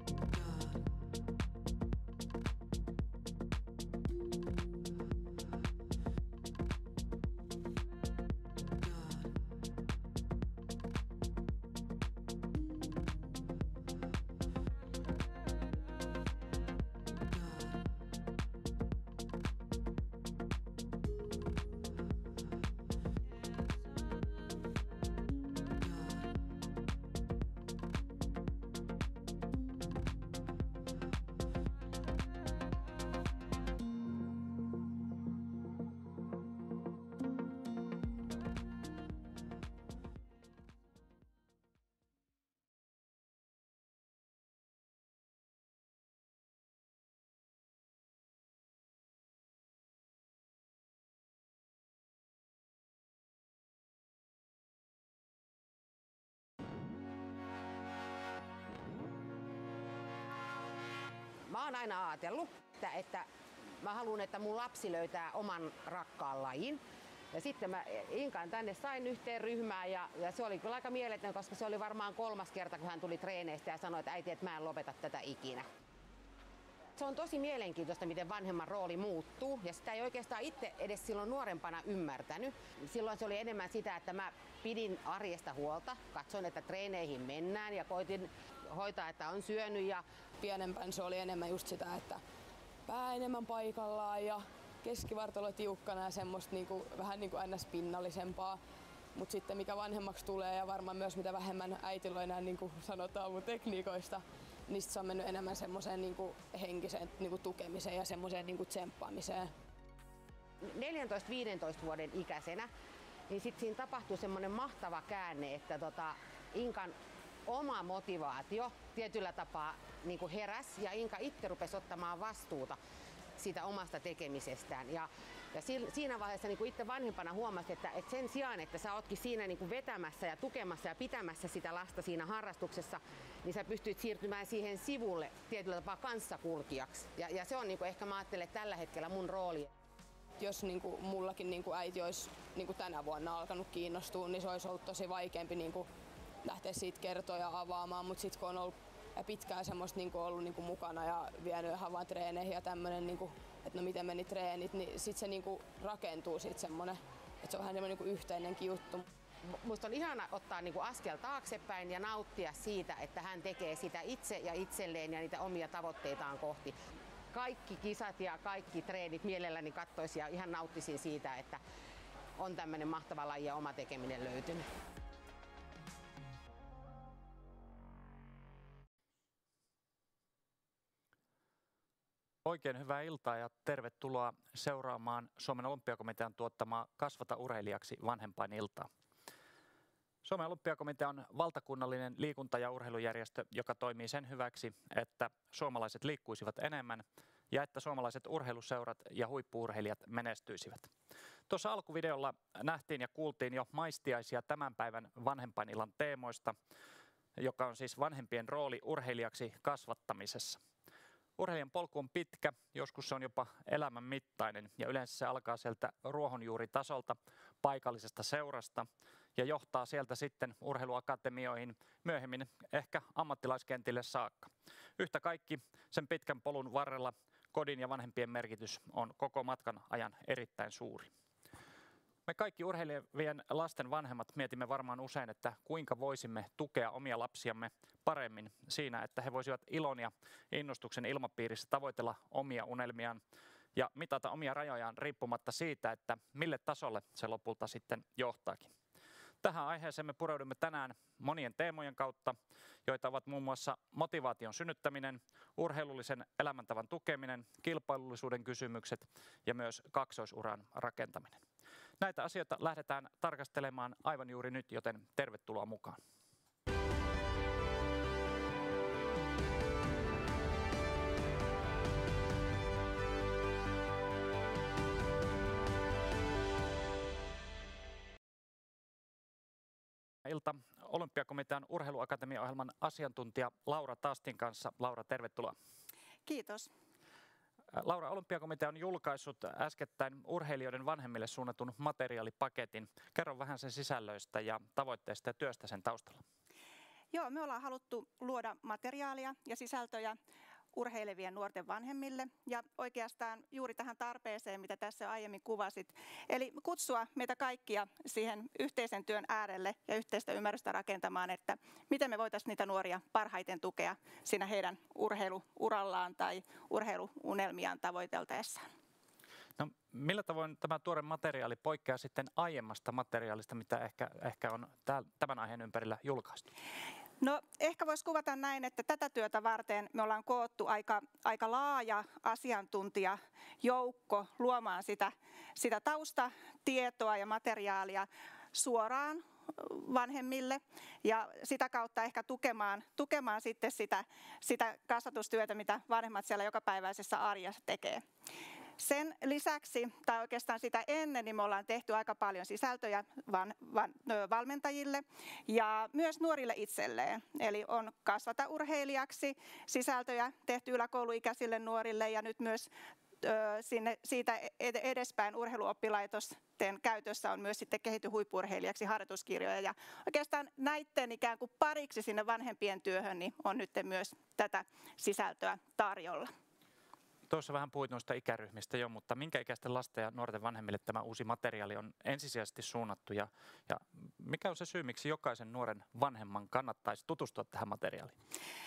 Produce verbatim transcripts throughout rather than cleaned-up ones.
Mä oon aina ajatellut, että, että mä haluan, että mun lapsi löytää oman rakkaan lajin. Ja sitten mä Inkan tänne sain yhteen ryhmään ja, ja se oli kyllä aika mieletön, koska se oli varmaan kolmas kerta, kun hän tuli treeneistä ja sanoi, että äiti, että mä en lopeta tätä ikinä. Se on tosi mielenkiintoista, miten vanhemman rooli muuttuu ja sitä ei oikeastaan itse edes silloin nuorempana ymmärtänyt. Silloin se oli enemmän sitä, että mä pidin arjesta huolta, katsoin, että treeneihin mennään ja koitin hoitaa, että on syönyt. Ja pienempään se oli enemmän just sitä, että pää enemmän paikallaan ja keskivartalo tiukkana ja semmoista niinku, vähän niin kuin aina pinnallisempaa. Mutta sitten mikä vanhemmaksi tulee ja varmaan myös mitä vähemmän äitillä enää niin kuin sanotaan mun tekniikoista, niin se on mennyt enemmän semmoiseen niinku henkiseen niinku tukemiseen ja semmoiseen niinku tsemppaamiseen. neljätoista viisitoista vuoden ikäisenä, niin sitten siinä tapahtui semmoinen mahtava käänne, että tota, Inkan oma motivaatio tietyllä tapaa niinku heräsi ja Inka itse rupesi ottamaan vastuuta siitä omasta tekemisestään. Ja, ja siinä vaiheessa niin kuin itse vanhempana huomasi, että, että sen sijaan, että sä ootkin siinä niin kuin vetämässä ja tukemassa ja pitämässä sitä lasta siinä harrastuksessa, niin sä pystyt siirtymään siihen sivulle tietyllä tapaa kanssakulkijaksi. Ja, ja se on niin kuin ehkä mä ajattelen tällä hetkellä mun rooli. Jos niin kuin mullakin niin kuin äiti olisi niin kuin tänä vuonna alkanut kiinnostua, niin se olisi ollut tosi vaikeampi niin kuin lähteä siitä kertoja avaamaan, mutta sitten kun on ollut pitkään semmoista niinku ollut niinku mukana ja vienyt ihan vaan treeneihin ja tämmönen niinku, että no miten meni treenit, niin sit se niinku rakentuu sit semmonen, että se on vähän semmonen niinku yhteinenkin juttu. Musta on ihana ottaa niinku askel taaksepäin ja nauttia siitä, että hän tekee sitä itse ja itselleen ja niitä omia tavoitteitaan kohti. Kaikki kisat ja kaikki treenit mielelläni kattoisin ja ihan nauttisin siitä, että on tämmönen mahtava laji ja oma tekeminen löytynyt. Oikein hyvää iltaa ja tervetuloa seuraamaan Suomen Olympiakomitean tuottamaa Kasvata urheilijaksi vanhempainiltaa. Suomen Olympiakomitea on valtakunnallinen liikunta- ja urheilujärjestö, joka toimii sen hyväksi, että suomalaiset liikkuisivat enemmän ja että suomalaiset urheiluseurat ja huippu-urheilijat menestyisivät. Tuossa alkuvideolla nähtiin ja kuultiin jo maistiaisia tämän päivän vanhempainillan teemoista, joka on siis vanhempien rooli urheilijaksi kasvattamisessa. Urheilijan polku on pitkä, joskus se on jopa elämän mittainen ja yleensä se alkaa sieltä ruohonjuuritasolta, paikallisesta seurasta ja johtaa sieltä sitten urheiluakatemioihin, myöhemmin ehkä ammattilaiskentille saakka. Yhtä kaikki sen pitkän polun varrella kodin ja vanhempien merkitys on koko matkan ajan erittäin suuri. Me kaikki urheilevien lasten vanhemmat mietimme varmaan usein, että kuinka voisimme tukea omia lapsiamme paremmin siinä, että he voisivat ilon ja innostuksen ilmapiirissä tavoitella omia unelmiaan ja mitata omia rajojaan riippumatta siitä, että mille tasolle se lopulta sitten johtaakin. Tähän aiheeseen me pureudumme tänään monien teemojen kautta, joita ovat muun muassa motivaation synnyttäminen, urheilullisen elämäntavan tukeminen, kilpailullisuuden kysymykset ja myös kaksoisuran rakentaminen. Näitä asioita lähdetään tarkastelemaan aivan juuri nyt, joten tervetuloa mukaan. Ilta Olympiakomitean urheiluakatemiaohjelman asiantuntija Laura Tastin kanssa. Laura, tervetuloa. Kiitos. Laura, Olympiakomitea on julkaissut äskettäin urheilijoiden vanhemmille suunnatun materiaalipaketin. Kerro vähän sen sisällöistä ja tavoitteista ja työstä sen taustalla. Joo, me ollaan haluttu luoda materiaalia ja sisältöjä urheilevien nuorten vanhemmille ja oikeastaan juuri tähän tarpeeseen, mitä tässä aiemmin kuvasit. Eli kutsua meitä kaikkia siihen yhteisen työn äärelle ja yhteistä ymmärrystä rakentamaan, että miten me voitaisiin niitä nuoria parhaiten tukea siinä heidän urheiluurallaan tai urheiluunelmiaan tavoiteltaessaan. No, millä tavoin tämä tuore materiaali poikkeaa sitten aiemmasta materiaalista, mitä ehkä, ehkä on tämän aiheen ympärillä julkaistu? No ehkä voisi kuvata näin, että tätä työtä varten me ollaan koottu aika, aika laaja asiantuntijajoukko luomaan sitä, sitä taustatietoa ja materiaalia suoraan vanhemmille ja sitä kautta ehkä tukemaan, tukemaan sitten sitä, sitä kasvatustyötä, mitä vanhemmat siellä jokapäiväisessä arjessa tekee. Sen lisäksi, tai oikeastaan sitä ennen, niin me ollaan tehty aika paljon sisältöjä van, van, valmentajille ja myös nuorille itselleen. Eli on kasvata urheilijaksi sisältöjä tehty yläkouluikäisille nuorille ja nyt myös ö, sinne, siitä edespäin urheiluoppilaitosten käytössä on myös sitten kehity huippu-urheilijaksi harjoituskirjoja. Ja oikeastaan näiden ikään kuin pariksi sinne vanhempien työhön niin on nyt myös tätä sisältöä tarjolla. Tuossa vähän puhuit noista ikäryhmistä jo, mutta minkä ikäisten lasten ja nuorten vanhemmille tämä uusi materiaali on ensisijaisesti suunnattu ja, ja mikä on se syy, miksi jokaisen nuoren vanhemman kannattaisi tutustua tähän materiaaliin?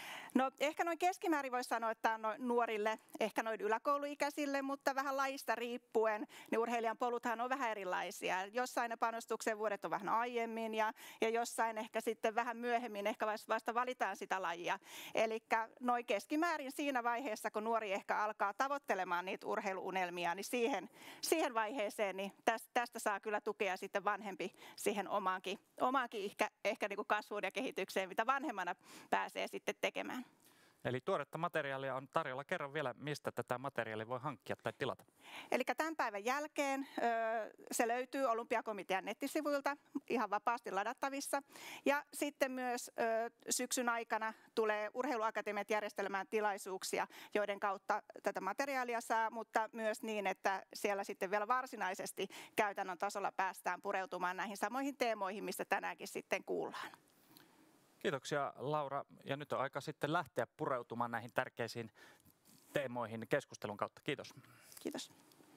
No ehkä noin keskimäärin voisi sanoa, että on noin nuorille, ehkä noin yläkouluikäisille, mutta vähän lajista riippuen, niin urheilijan poluthan on vähän erilaisia. Jossain ne panostuksen vuodet on vähän aiemmin ja, ja jossain ehkä sitten vähän myöhemmin, ehkä vasta valitaan sitä lajia. Eli noin keskimäärin siinä vaiheessa, kun nuori ehkä alkaa tavoittelemaan niitä urheiluunelmia, niin siihen, siihen vaiheeseen niin tästä, tästä saa kyllä tukea sitten vanhempi siihen omaankin, omaankin ehkä, ehkä niin kuin kasvuun ja kehitykseen, mitä vanhemmana pääsee sitten tekemään. Eli tuoretta materiaalia on tarjolla. Kerran vielä, mistä tätä materiaalia voi hankkia tai tilata. Eli tämän päivän jälkeen se löytyy Olympiakomitean nettisivuilta ihan vapaasti ladattavissa. Ja sitten myös syksyn aikana tulee Urheiluakatemiat järjestelemään tilaisuuksia, joiden kautta tätä materiaalia saa, mutta myös niin, että siellä sitten vielä varsinaisesti käytännön tasolla päästään pureutumaan näihin samoihin teemoihin, mistä tänäänkin sitten kuullaan. Kiitoksia Laura, ja nyt on aika sitten lähteä pureutumaan näihin tärkeisiin teemoihin keskustelun kautta. Kiitos. Kiitos.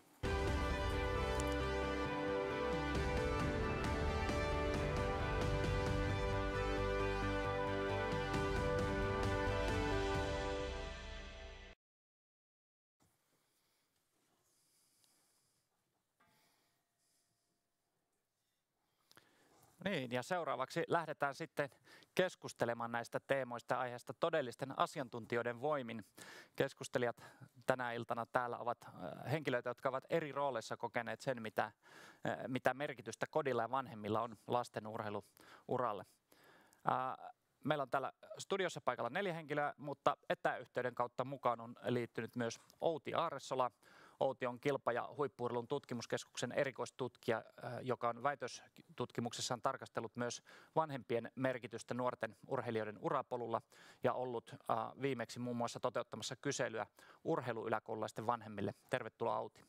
Niin, ja seuraavaksi lähdetään sitten keskustelemaan näistä teemoista ja aiheesta todellisten asiantuntijoiden voimin. Keskustelijat tänä iltana täällä ovat henkilöitä, jotka ovat eri rooleissa kokeneet sen, mitä, mitä merkitystä kodilla ja vanhemmilla on lasten urheiluuralle. Meillä on täällä studiossa paikalla neljä henkilöä, mutta etäyhteyden kautta mukaan on liittynyt myös Outi Aaresola. Outi on kilpa- ja huippu-urheilun tutkimuskeskuksen erikoistutkija, joka on väitöstutkimuksessaan tarkastellut myös vanhempien merkitystä nuorten urheilijoiden urapolulla ja ollut viimeksi muun muassa toteuttamassa kyselyä urheiluyläkoululaisten vanhemmille. Tervetuloa Outi.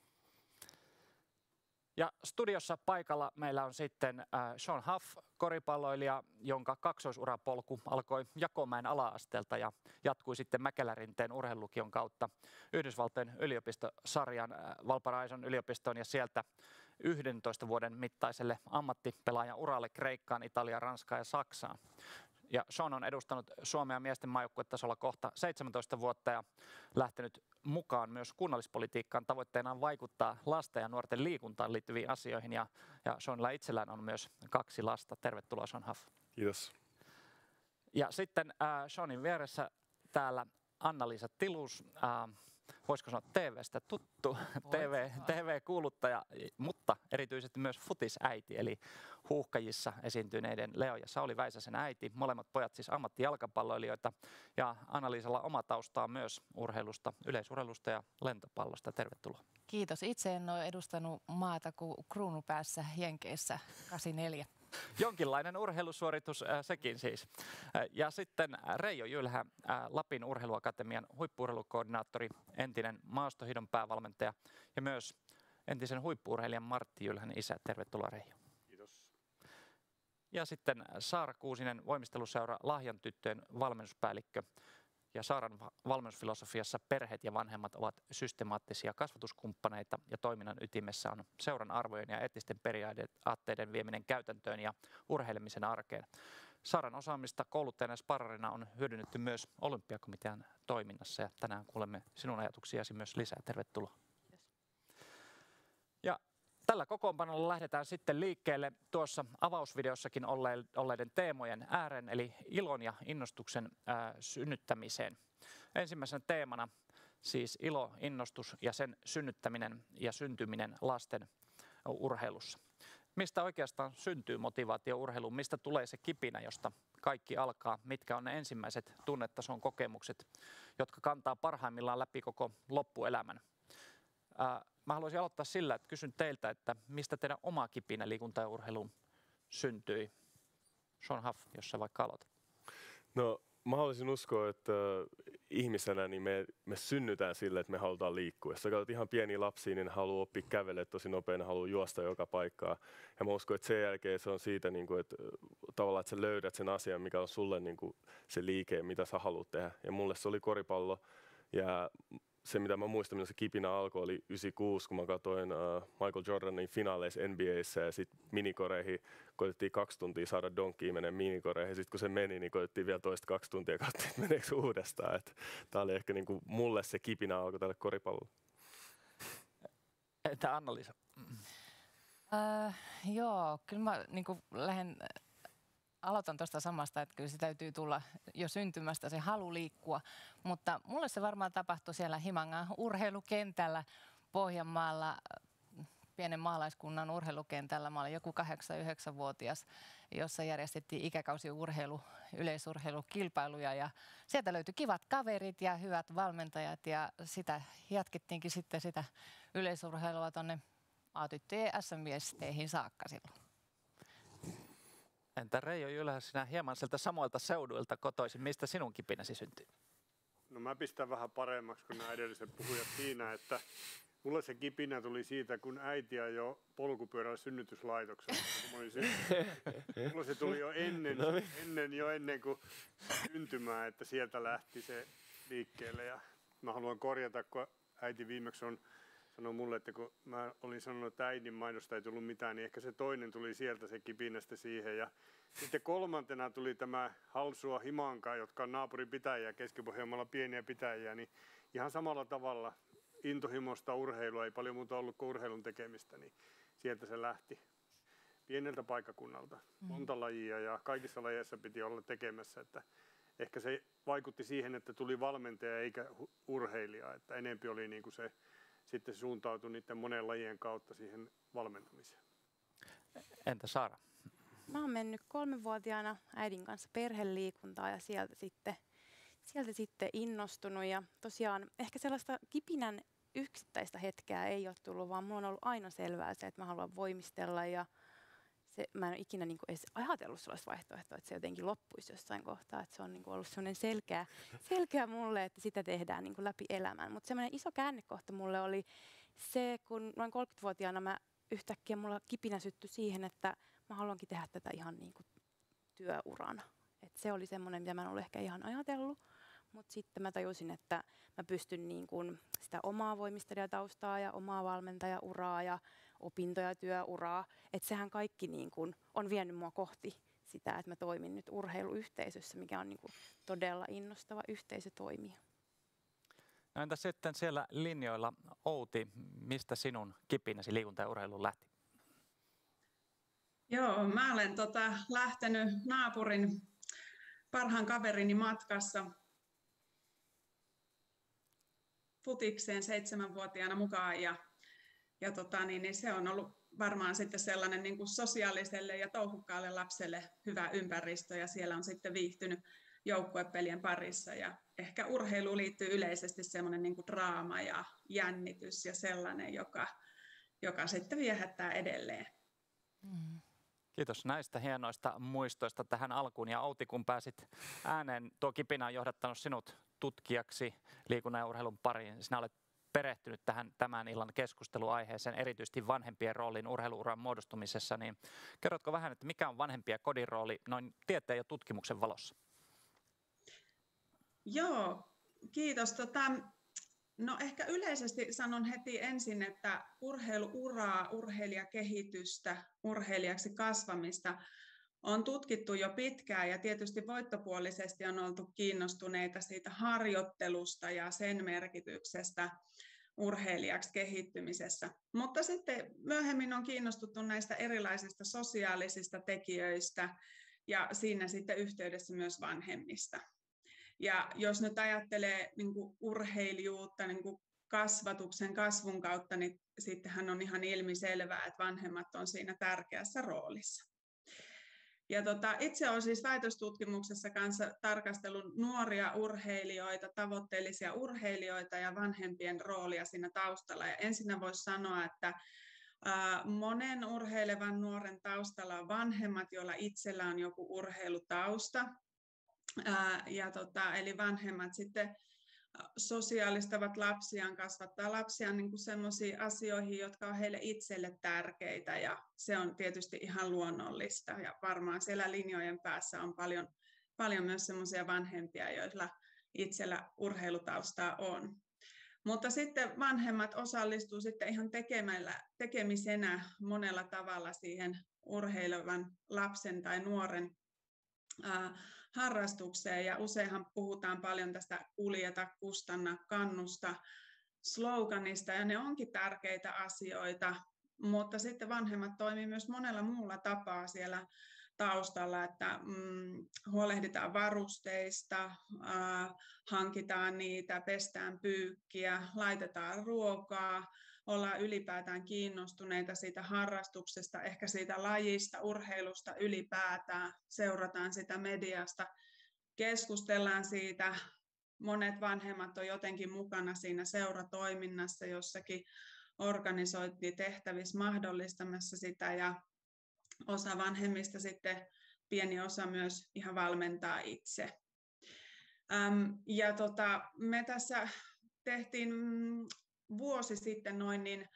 Ja studiossa paikalla meillä on sitten äh, Sean Huff, koripalloilija, jonka kaksoisurapolku alkoi Jakomäen ala-asteelta ja jatkui sitten Mäkelärinteen urheilulukion kautta Yhdysvaltojen yliopistosarjan äh, Valparaison yliopistoon ja sieltä yhdentoista vuoden mittaiselle ammattipelaajan uralle Kreikkaan, Italiaan, Ranskaan ja Saksaan. Ja Sean on edustanut Suomea miesten maajoukkuetasolla kohta seitsemäntoista vuotta ja lähtenyt mukaan myös kunnallispolitiikkaan. Tavoitteenaan vaikuttaa lasten ja nuorten liikuntaan liittyviin asioihin. Ja, ja Seanilla itsellään on myös kaksi lasta. Tervetuloa, Sean Huff. Kiitos. Ja sitten äh, Seanin vieressä täällä Anna-Liisa Tilus. Äh, Voisiko sanoa T V:stä tuttu, T V, T V-kuuluttaja, mutta erityisesti myös futisäiti, eli Huuhkajissa esiintyneiden Leo ja Sauli Väisäsen äiti. Molemmat pojat siis ammattijalkapalloilijoita ja Anna-Liisalla oma tausta on myös urheilusta, yleisurheilusta ja lentopallosta. Tervetuloa. Kiitos. Itse en ole edustanut maata kuin kruunupäässä Jenkeissä kahdeksankymmentäneljä. Jonkinlainen urheilusuoritus äh, sekin siis. Äh, ja sitten Reijo Jylhä, äh, Lapin urheiluakatemian huippu-urheilukoordinaattori, entinen maastohidon päävalmentaja ja myös entisen huippu-urheilijan Martti Jylhän isä. Tervetuloa Reijo. Kiitos. Ja sitten Saara Kuusinen, voimisteluseura Lahjan tyttöjen valmennuspäällikkö. Ja Saaran valmennusfilosofiassa perheet ja vanhemmat ovat systemaattisia kasvatuskumppaneita ja toiminnan ytimessä on seuran arvojen ja eettisten periaatteiden vieminen käytäntöön ja urheilemisen arkeen. Saaran osaamista kouluttajana ja sparrarina on hyödynnetty myös Olympiakomitean toiminnassa ja tänään kuulemme sinun ajatuksiasi myös lisää. Tervetuloa. Ja tällä kokoonpanolla lähdetään sitten liikkeelle tuossa avausvideossakin olleiden teemojen ääreen, eli ilon ja innostuksen ää, synnyttämiseen. Ensimmäisenä teemana siis ilo, innostus ja sen synnyttäminen ja syntyminen lasten urheilussa. Mistä oikeastaan syntyy motivaatio urheiluun? Mistä tulee se kipinä, josta kaikki alkaa? Mitkä on ne ensimmäiset tunnetason kokemukset, jotka kantaa parhaimmillaan läpi koko loppuelämän? Ää, Mä haluaisin aloittaa sillä, että kysyn teiltä, että mistä teidän oma kipinä liikunta ja urheiluun syntyi? Sean Huff, jos sä vaikka aloitat. No mä haluaisin uskoa, että ihmisenä niin me, me synnytään sille, että me halutaan liikkua. Jos sä katsot ihan pieniä lapsia, niin ne haluaa oppia kävelemään tosi nopeasti, ne haluaa juosta joka paikkaan. Ja mä uskon, että sen jälkeen se on siitä, niin kuin, että tavallaan että sä löydät sen asian, mikä on sulle niin kuin se liike, mitä sä haluat tehdä. Ja mulle se oli koripallo. Ja se, mitä mä muistan, milloin se kipinä alkoi, oli yhdeksänkymmentäkuusi, kun mä katsoin uh, Michael Jordanin finaaleissa N B A:ssä ja sitten minikoreihin koitettiin kaksi tuntia saada donkkiin menee minikoreihin. Sitten kun se meni, niin koitettiin vielä toista kaksi tuntia ja katsottiin, että meneekö uudestaan. Tämä oli ehkä niinku mulle se kipinä alkoi tälle koripallolle. Entä Anna-Liisa? Uh, joo, kyllä mä niinku lähden... Aloitan tuosta samasta, että kyllä se täytyy tulla jo syntymästä se halu liikkua, mutta mulle se varmaan tapahtui siellä Himangan urheilukentällä Pohjanmaalla, pienen maalaiskunnan urheilukentällä. Mä olin joku kahdeksan yhdeksänvuotias, jossa järjestettiin ikäkausiurheilu, yleisurheilukilpailuja ja sieltä löytyi kivat kaverit ja hyvät valmentajat ja sitä jatkettiinkin sitten sitä yleisurheilua tuonne A-tyttöjen S M V-steihin saakka silloin. Entä Reijo Jylhä, sinä hieman sieltä samoilta seuduilta kotoisin. Mistä sinun kipinäsi syntyi? No mä pistän vähän paremmaksi kuin nämä edelliset puhujat siinä, että mulle se kipinä tuli siitä, kun äiti ajoi polkupyörällä synnytyslaitoksella. Mulle se tuli jo ennen, ennen, jo ennen kuin syntymää, että sieltä lähti se liikkeelle. Ja mä haluan korjata, kun äiti viimeksi on sanoi mulle, että kun mä olin sanonut, että äidin maidosta ei tullut mitään, niin ehkä se toinen tuli sieltä se kipinästä siihen. Ja sitten kolmantena tuli tämä Halsua Himanka, jotka on naapurin pitäjiä, Keski-Pohjanmaalla pieniä pitäjiä, niin ihan samalla tavalla intohimosta urheilua, ei paljon muuta ollut kuin urheilun tekemistä, niin sieltä se lähti pieneltä paikkakunnalta. Monta lajia ja kaikissa lajeissa piti olla tekemässä, että ehkä se vaikutti siihen, että tuli valmentaja eikä urheilija, että enempi oli niin kuin se sitten suuntautui niiden monen lajien kautta siihen valmentamiseen. Entä Saara? Mä oon mennyt kolmevuotiaana äidin kanssa perheliikuntaa ja sieltä sitten, sieltä sitten innostunut. Ja tosiaan ehkä sellaista kipinän yksittäistä hetkeä ei ole tullut, vaan mulla on ollut aina selvää se, että mä haluan voimistella. Ja se, mä en ole ikinä niin kuin edes ajatellut sellaista vaihtoehtoa, että se jotenkin loppuisi jossain kohtaa. Että se on niin kuin ollut sellainen selkeä, selkeä mulle, että sitä tehdään niin kuin läpi elämän. Mutta sellainen iso käännekohta mulle oli se, kun noin kolmekymmentävuotiaana mä yhtäkkiä mulla kipinä syttyi siihen, että mä haluankin tehdä tätä ihan niin kuin työurana. Et se oli semmoinen, mitä mä en ollut ehkä ihan ajatellut. Mutta sitten mä tajusin, että mä pystyn niin kuin sitä omaa voimistelijataustaa ja omaa valmentajauraa ja opintoja, työuraa. Että sehän kaikki niin kuin on vienyt mua kohti sitä, että mä toimin nyt urheiluyhteisössä, mikä on niin kuin todella innostava yhteisö toimia. No entä sitten siellä linjoilla Outi, mistä sinun kipinäsi liikunta ja urheiluun lähti? Joo, mä olen tota, lähtenyt naapurin parhaan kaverini matkassa futikseen seitsemänvuotiaana mukaan ja, ja tota, niin, niin se on ollut varmaan sitten sellainen niin kuin sosiaaliselle ja touhukkaalle lapselle hyvä ympäristö ja siellä on sitten viihtynyt joukkuepelien parissa ja ehkä urheiluun liittyy yleisesti semmoinen niin kuin draama ja jännitys ja sellainen, joka, joka sitten viehättää edelleen. Mm. Kiitos näistä hienoista muistoista tähän alkuun. Ja Outi, kun pääsit ääneen, tuo kipinä on johdattanut sinut tutkijaksi liikunnan ja urheilun pariin. Sinä olet perehtynyt tähän tämän illan keskusteluaiheeseen, erityisesti vanhempien rooliin urheiluuran muodostumisessa, niin kerrotko vähän, että mikä on vanhempien ja kodin rooli noin tieteen ja tutkimuksen valossa? Joo, kiitos. Tota, no ehkä yleisesti sanon heti ensin, että urheiluuraa, urheilijakehitystä, urheilijaksi kasvamista on tutkittu jo pitkään ja tietysti voittopuolisesti on oltu kiinnostuneita siitä harjoittelusta ja sen merkityksestä urheilijaksi kehittymisessä. Mutta sitten myöhemmin on kiinnostuttu näistä erilaisista sosiaalisista tekijöistä ja siinä sitten yhteydessä myös vanhemmista. Ja jos nyt ajattelee niin kuin urheilijuutta niin kuin kasvatuksen kasvun kautta, niin sittenhän on ihan ilmiselvää, että vanhemmat on siinä tärkeässä roolissa. Ja tota, itse olen siis väitöstutkimuksessa kanssa tarkastellut nuoria urheilijoita, tavoitteellisia urheilijoita ja vanhempien roolia siinä taustalla. Ja ensinnä voisi sanoa, että ää, monen urheilevan nuoren taustalla on vanhemmat, joilla itsellä on joku urheilutausta. Ää, ja tota, eli vanhemmat sitten sosiaalistavat lapsiaan, kasvattaa lapsiaan niin kuin sellaisiin asioihin, jotka on heille itselle tärkeitä, ja se on tietysti ihan luonnollista, ja varmaan siellä linjojen päässä on paljon, paljon myös sellaisia vanhempia, joilla itsellä urheilutaustaa on. Mutta sitten vanhemmat osallistuu sitten ihan tekemällä, tekemisenä monella tavalla siihen urheilevan lapsen tai nuoren ää, harrastukseen, ja useinhan puhutaan paljon tästä kuljeta, kustanna, kannusta sloganista, ja ne onkin tärkeitä asioita, mutta sitten vanhemmat toimii myös monella muulla tapaa siellä taustalla, että mm, huolehditaan varusteista, äh, hankitaan niitä, pestään pyykkiä, laitetaan ruokaa, ollaan ylipäätään kiinnostuneita siitä harrastuksesta, ehkä siitä lajista, urheilusta ylipäätään, seurataan sitä mediasta, keskustellaan siitä. Monet vanhemmat on jotenkin mukana siinä seuratoiminnassa, jossakin organisointitehtävissä mahdollistamassa sitä, ja osa vanhemmista sitten, pieni osa myös ihan valmentaa itse. Ähm, ja tota, me tässä tehtiin vuosi sitten noin niin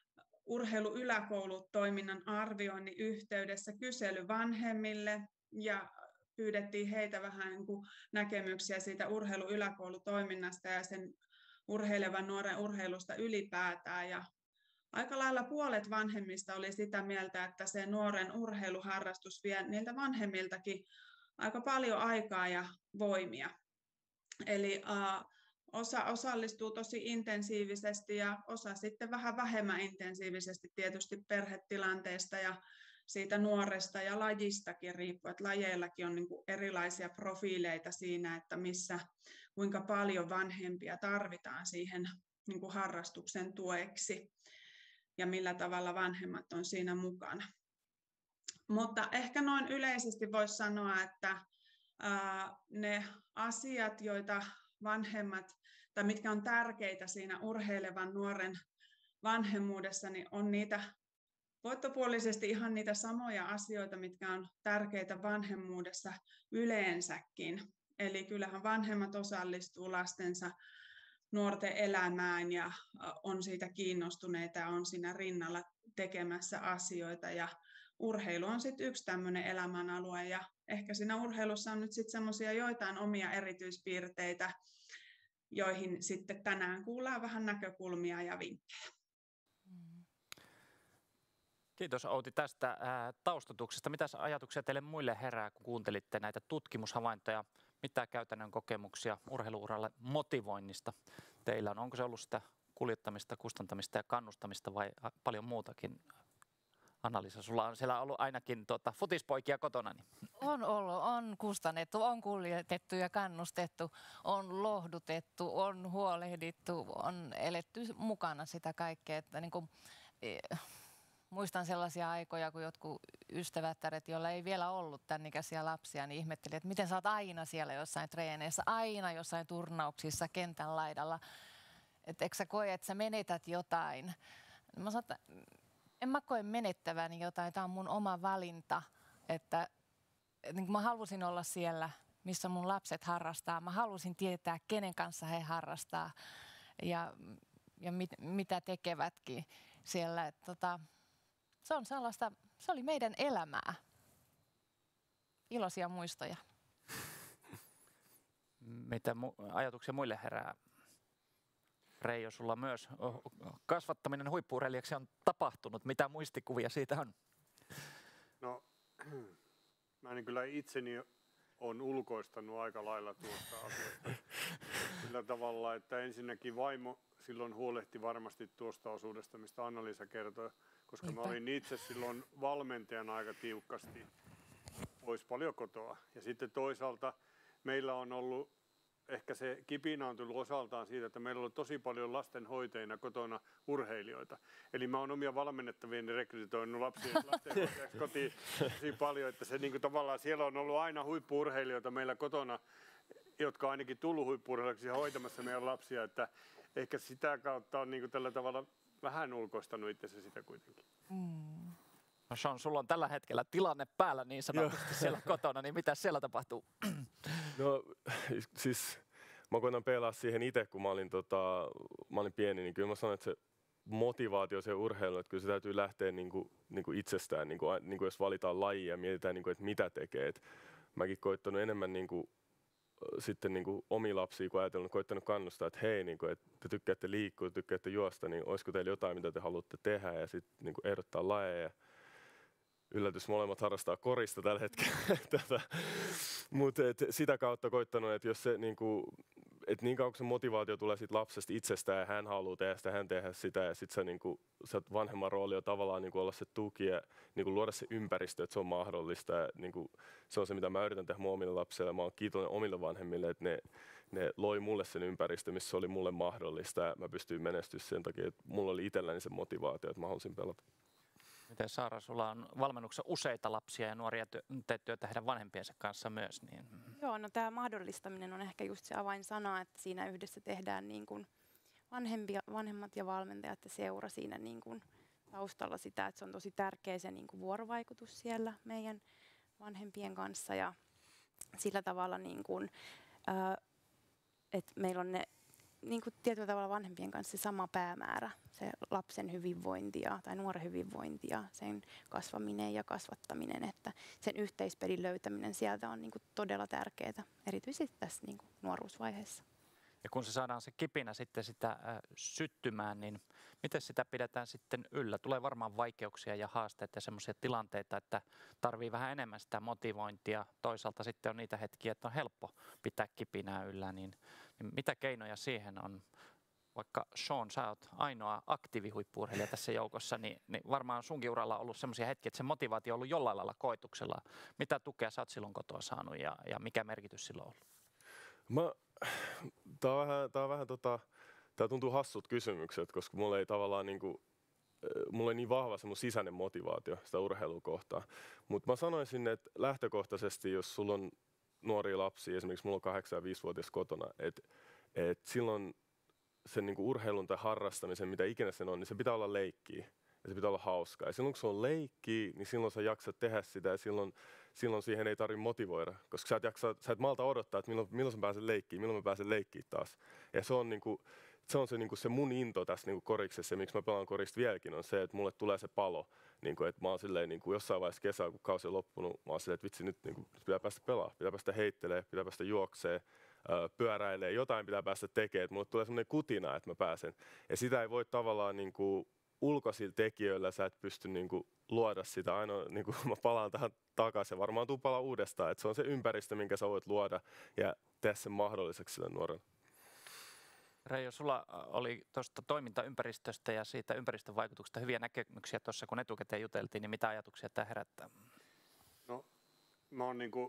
urheiluyläkoulutoiminnan arvioinnin yhteydessä kysely vanhemmille, ja pyydettiin heitä vähän niin kuin näkemyksiä siitä urheiluyläkoulutoiminnasta ja sen urheilevan nuoren urheilusta ylipäätään. Ja aika lailla puolet vanhemmista oli sitä mieltä, että se nuoren urheiluharrastus vie niiltä vanhemmiltakin aika paljon aikaa ja voimia. Eli uh, osa osallistuu tosi intensiivisesti ja osa sitten vähän vähemmän intensiivisesti tietysti perhetilanteesta ja siitä nuoresta ja lajistakin riippuu, että lajeillakin on niin kuin erilaisia profiileita siinä, että missä, kuinka paljon vanhempia tarvitaan siihen niin kuin harrastuksen tueksi ja millä tavalla vanhemmat on siinä mukana. Mutta ehkä noin yleisesti voisi sanoa, että ää, ne asiat, joita vanhemmat, tai mitkä on tärkeitä siinä urheilevan nuoren vanhemmuudessa, niin on niitä voittopuolisesti ihan niitä samoja asioita, mitkä on tärkeitä vanhemmuudessa yleensäkin. Eli kyllähän vanhemmat osallistuu lastensa nuorten elämään ja on siitä kiinnostuneita ja on siinä rinnalla tekemässä asioita. Ja urheilu on sitten yksi tämmöinen elämänalue, ja ehkä siinä urheilussa on nyt sitten semmoisia joitain omia erityispiirteitä, joihin sitten tänään kuullaan vähän näkökulmia ja vinkkejä. Kiitos Outi tästä ää, taustatuksesta. Mitä ajatuksia teille muille herää, kun kuuntelitte näitä tutkimushavaintoja? Mitä käytännön kokemuksia urheiluuralle motivoinnista teillä on? Onko se ollut sitä kuljettamista, kustantamista ja kannustamista vai paljon muutakin? Annalisa, sulla on siellä ollut ainakin tuota, futispoikia kotona. Niin. On ollut, on kustannettu, on kuljetettu ja kannustettu, on lohdutettu, on huolehdittu, on eletty mukana sitä kaikkea. Että niin kuin, muistan sellaisia aikoja, kun jotkut ystävättäret, joilla ei vielä ollut tämän ikäisiä lapsia, niin ihmetteli, että miten sä oot aina siellä jossain treeneissä, aina jossain turnauksissa, kentän laidalla. Että eikö sä koe, että sä menetät jotain? Mä sanon, että en mä koe menettäväni jotain, tämä on mun oma valinta, että, että niin mä halusin olla siellä, missä mun lapset harrastaa. Mä halusin tietää, kenen kanssa he harrastaa. Ja ja mit, mitä tekevätkin siellä. Et, tota, se on sellaista, se oli meidän elämää. Iloisia muistoja. Mitä mu- ajatuksia muille herää? Reijo, sulla myös kasvattaminen huippu-urheilijaksi on tapahtunut. Mitä muistikuvia siitä on? No, mä en kyllä itseni on ulkoistanut aika lailla tuosta asiasta. Sillä tavalla, että ensinnäkin vaimo silloin huolehti varmasti tuosta osuudesta, mistä Anna-Liisa kertoi, koska mä olin itse silloin valmentajana aika tiukasti pois paljon kotoa. Ja sitten toisaalta meillä on ollut, ehkä se kipinä on tullut osaltaan siitä, että meillä on ollut tosi paljon lastenhoitajina kotona urheilijoita. Eli mä oon omia valmennettavieni rekrytoinut lapsien lastenhoitajaksi kotiin tosi paljon, että se niin kuin tavallaan siellä on ollut aina huippu-urheilijoita meillä kotona, jotka on ainakin tullut huippu-urheilijaksi hoitamassa meidän lapsia, että ehkä sitä kautta on niin kuin tällä tavalla vähän ulkoistanut itsensä sitä kuitenkin. Mm. No Sean, sulla on tällä hetkellä tilanne päällä niin sanotusti siellä kotona, niin mitä siellä tapahtuu? No siis mä koitan pelaa siihen itse, kun mä olin, tota, mä olin pieni, niin kyllä mä sanon, että se motivaatio se urheilu, että kyllä se täytyy lähteä niin kuin, niin kuin itsestään, niin kuin, niin kuin jos valitaan laji ja mietitään, niin kuin, että mitä tekee. Et mäkin koittanut enemmän niin kuin, sitten niin kuin omia lapsia, kun ajatellut, koittanut kannustaa, että hei, niin kuin, että te tykkäätte liikkua, tykkäätte juosta, niin olisiko teillä jotain, mitä te haluatte tehdä ja sitten niin kuin ehdottaa lajeja. Yllätys, molemmat harrastaa korista tällä hetkellä. Mutta sitä kautta koittanut, että jos se niinku, et niin kauan kun se motivaatio tulee sit lapsesta itsestään ja hän haluaa tehdä sitä, hän tehdä sitä ja sitten sä, niinku, sä vanhemman rooli on tavallaan niinku olla se tuki ja niinku luoda se ympäristö, että se on mahdollista. Ja, niinku, se on se, mitä mä yritän tehdä mun omille lapsille. Mä oon kiitollinen omille vanhemmille, että ne, ne loi mulle sen ympäristö, missä se oli mulle mahdollista ja mä pystyin menestyä sen takia, että mulla oli itselläni se motivaatio, että mä halusin pelata. Miten Saara, sulla on valmennuksessa useita lapsia ja nuoria, teet työtä heidän vanhempiensa kanssa myös. Niin. Joo, no tämä mahdollistaminen on ehkä just se avainsana, että siinä yhdessä tehdään niin kuin vanhempia, vanhemmat ja valmentajat ja seura siinä niin kuin taustalla sitä, että se on tosi tärkeä se niin kuin vuorovaikutus siellä meidän vanhempien kanssa ja sillä tavalla, niin kuin, äh, että meillä on ne niin kuin tietyllä tavalla vanhempien kanssa se sama päämäärä, se lapsen hyvinvointi ja, tai nuoren hyvinvointi ja sen kasvaminen ja kasvattaminen, että sen yhteispelin löytäminen sieltä on niin kuin todella tärkeää, erityisesti tässä niin kuin nuoruusvaiheessa. Ja kun se saadaan se kipinä sitten sitä äh, syttymään, niin miten sitä pidetään sitten yllä? Tulee varmaan vaikeuksia ja haasteita ja semmoisia tilanteita, että tarvii vähän enemmän sitä motivointia. Toisaalta sitten on niitä hetkiä, että on helppo pitää kipinää yllä, niin, niin mitä keinoja siihen on? Vaikka Sean, sä oot ainoa aktiivihuippu-urheilija tässä joukossa, niin, niin varmaan sunkin uralla on ollut semmoisia hetkiä, että se motivaatio on ollut jollain lailla koetuksella. Mitä tukea sä oot silloin kotoa saanut ja, ja mikä merkitys sillä on ollut? Mä, tää on vähän, tää on vähän tota, tää tuntuu hassut kysymykset, koska mulla ei tavallaan niinku, mulla ei niin vahva se mun sisäinen motivaatio sitä urheilua kohtaan. Mutta mä sanoisin, että lähtökohtaisesti, jos sulla on nuoria lapsia, esimerkiksi mulla on kahdeksan- ja viisivuotias kotona, että et silloin sen niinku urheilun tai harrastamisen, mitä ikinä sen on, niin se pitää olla leikkiä. Ja se pitää olla hauskaa. Ja silloin kun se on leikkiä, niin silloin sä jaksat tehdä sitä ja silloin, silloin siihen ei tarvitse motivoida. Koska sä et, jaksa, sä et malta odottaa, että milloin, milloin sä pääsen leikkiin, milloin mä pääsen leikkiin taas. Ja se on, niinku, se, on se, niinku, se mun into tässä niinku koriksessa ja miksi mä pelaan korista vieläkin on se, että mulle tulee se palo. Niinku, että mä oon silleen, niinku, jossain vaiheessa kesää, kun kausi on loppunut, mä oon silleen, että vitsi nyt niinku, pitää päästä pelaamaan, pitää päästä heittelemään, pitää päästä juokseen. Pyöräilee, jotain pitää päästä tekemään, että mulle tulee sellainen kutina, että mä pääsen. Ja sitä ei voi tavallaan niin kuin ulkoisilla tekijöillä, sä et pysty niin kuin luoda sitä. Ainoa, niin kuin mä palaan tähän takaisin, varmaan tuu palaa uudestaan. Että se on se ympäristö, minkä sä voit luoda ja tehdä sen mahdolliseksi sille nuorelle. Reijo, sulla oli tuosta toimintaympäristöstä ja siitä ympäristön vaikutuksesta hyviä näkemyksiä tuossa, kun etukäteen juteltiin, niin mitä ajatuksia tämä herättää? No, mä oon niin kuin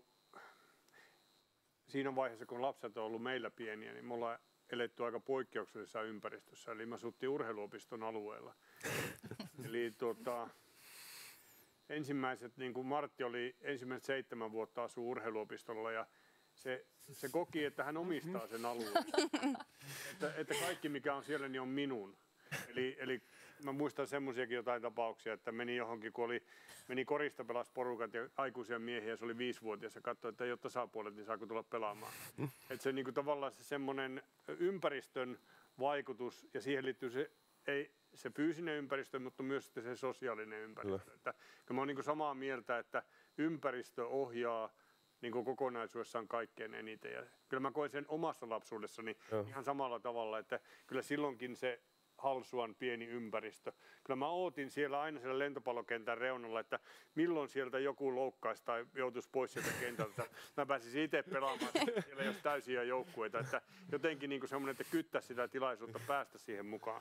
siinä vaiheessa, kun lapset on ollut meillä pieniä, niin me ollaan eletty aika poikkeuksellisessa ympäristössä. Eli mä asuttiin urheiluopiston alueella. Eli tuota, ensimmäiset, niin kuin Martti oli ensimmäiset seitsemän vuotta asuu urheiluopistolla ja se, se koki, että hän omistaa sen alueen. että, että kaikki mikä on siellä, niin on minun. Eli, eli mä muistan semmoisiakin jotain tapauksia, että meni johonkin, kun oli, meni korista pelas porukat ja aikuisia miehiä, se oli viisivuotias ja katsoi, että ei ole tasapuolet, niin saako tulla pelaamaan. Että se niin kuin tavallaan se semmoinen ympäristön vaikutus ja siihen liittyy se, ei, se fyysinen ympäristö, mutta myös sitten se sosiaalinen ympäristö. Että, mä oon niin kuin samaa mieltä, että ympäristö ohjaa niin kuin kokonaisuudessaan kaikkein eniten. Ja kyllä mä koen sen omassa lapsuudessani Joo. ihan samalla tavalla, että kyllä silloinkin se Halsuan pieni ympäristö. Kyllä mä ootin siellä aina siellä lentopallokentän reunalla, että milloin sieltä joku loukkaisi tai joutuisi pois sieltä kentältä. Mä pääsisin itse pelaamaan siellä, jos täysiä joukkueita. Että jotenkin niin kuin semmoinen, että kyttäisi sitä tilaisuutta päästä siihen mukaan.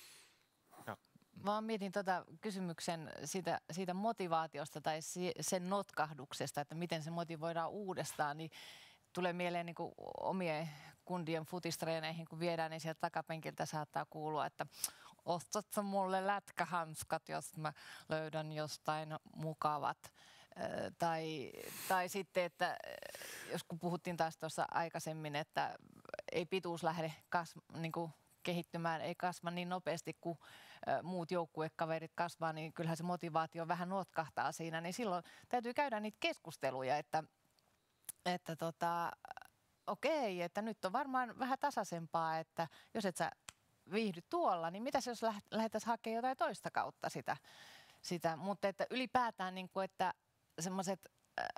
Mä mietin tuota kysymyksen siitä, siitä motivaatiosta tai sen notkahduksesta, että miten se motivoidaan uudestaan, niin tulee mieleen niin kuin omien kundien futistreeneihin, kun viedään, niin sieltä takapenkiltä saattaa kuulua, että ostatko mulle lätkähanskat, jos mä löydän jostain mukavat. Tai, tai sitten, että jos kun puhuttiin taas tuossa aikaisemmin, että ei pituus lähde kasv, niin kuin kehittymään, ei kasva niin nopeasti kuin muut joukkuekaverit kasvaa, niin kyllähän se motivaatio vähän notkahtaa siinä, niin silloin täytyy käydä niitä keskusteluja, että, että tota, okei, että nyt on varmaan vähän tasaisempaa, että jos et sä viihdy tuolla, niin mitäs jos lähdettäisiin hakemaan jotain toista kautta sitä, sitä. Mutta että ylipäätään, niin kuin, että semmoiset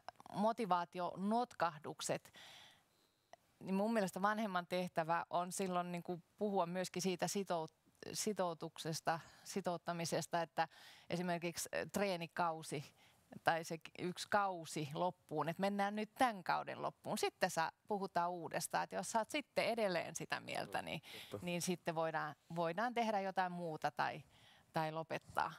motivaationotkahdukset, niin mun mielestä vanhemman tehtävä on silloin niin kuin puhua myöskin siitä sitout- sitoutuksesta, sitouttamisesta, että esimerkiksi treenikausi tai se yksi kausi loppuun, että mennään nyt tämän kauden loppuun. Sitten saa, puhutaan uudestaan, että jos sä oot sitten edelleen sitä mieltä, niin, niin sitten voidaan, voidaan tehdä jotain muuta tai, tai lopettaa.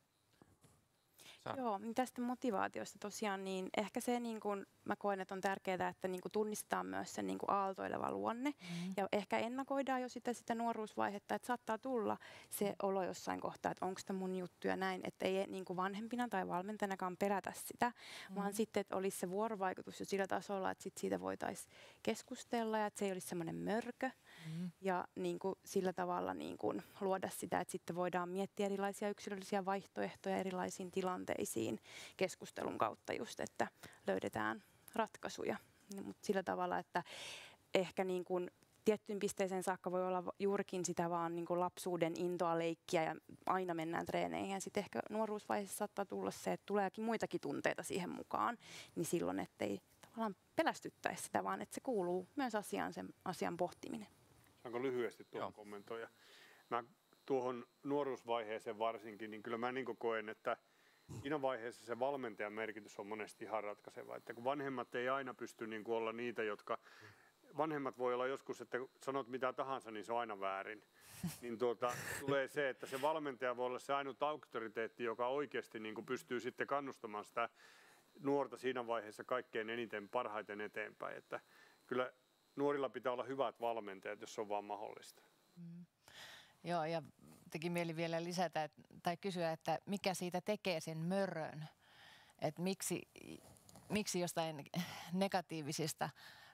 Sä. Joo, niin tästä motivaatiosta tosiaan, niin ehkä se niin kun, mä koen, että on tärkeää, että niin kun tunnistetaan myös se niin kun aaltoileva luonne. Mm. Ja ehkä ennakoidaan jo sitä, sitä nuoruusvaihetta, että saattaa tulla se olo jossain kohtaa, että onko tämä mun juttu ja näin. Että ei niin kun vanhempina tai valmentajanakaan pelätä sitä, mm. vaan sitten, että olisi se vuorovaikutus jo sillä tasolla, että sit siitä voitaisiin keskustella ja että se ei olisi semmoinen mörkö. Mm. Ja niin kun, sillä tavalla niin kun, luoda sitä, että sitten voidaan miettiä erilaisia yksilöllisiä vaihtoehtoja erilaisiin tilanteisiin keskustelun kautta just, että löydetään ratkaisuja. Mutta sillä tavalla, että ehkä niin kun tiettyyn pisteeseen saakka voi olla juurikin sitä vaan niin kun lapsuuden intoa leikkiä ja aina mennään treeneihin. Ja sitten ehkä nuoruusvaiheessa saattaa tulla se, että tuleekin muitakin tunteita siihen mukaan, niin silloin ettei tavallaan pelästyttäisi sitä, vaan että se kuuluu myös asiaan, sen asian pohtiminen. Saanko lyhyesti tuohon kommentoida? Mä tuohon nuoruusvaiheeseen varsinkin, niin kyllä mä niin koen, että siinä vaiheessa se valmentajan merkitys on monesti ihan ratkaiseva. Että kun vanhemmat ei aina pysty niin kuin olla niitä, jotka... Vanhemmat voi olla joskus, että sanot mitä tahansa, niin se on aina väärin. Niin tuota, tulee se, että se valmentaja voi olla se ainut auktoriteetti, joka oikeasti niin kuin pystyy sitten kannustamaan sitä nuorta siinä vaiheessa kaikkein eniten parhaiten eteenpäin. Että kyllä nuorilla pitää olla hyvät valmentajat, jos se on vaan mahdollista. Mm. Joo, ja teki mieli vielä lisätä et, tai kysyä, että mikä siitä tekee sen mörön. Että miksi, miksi jostain negatiivisista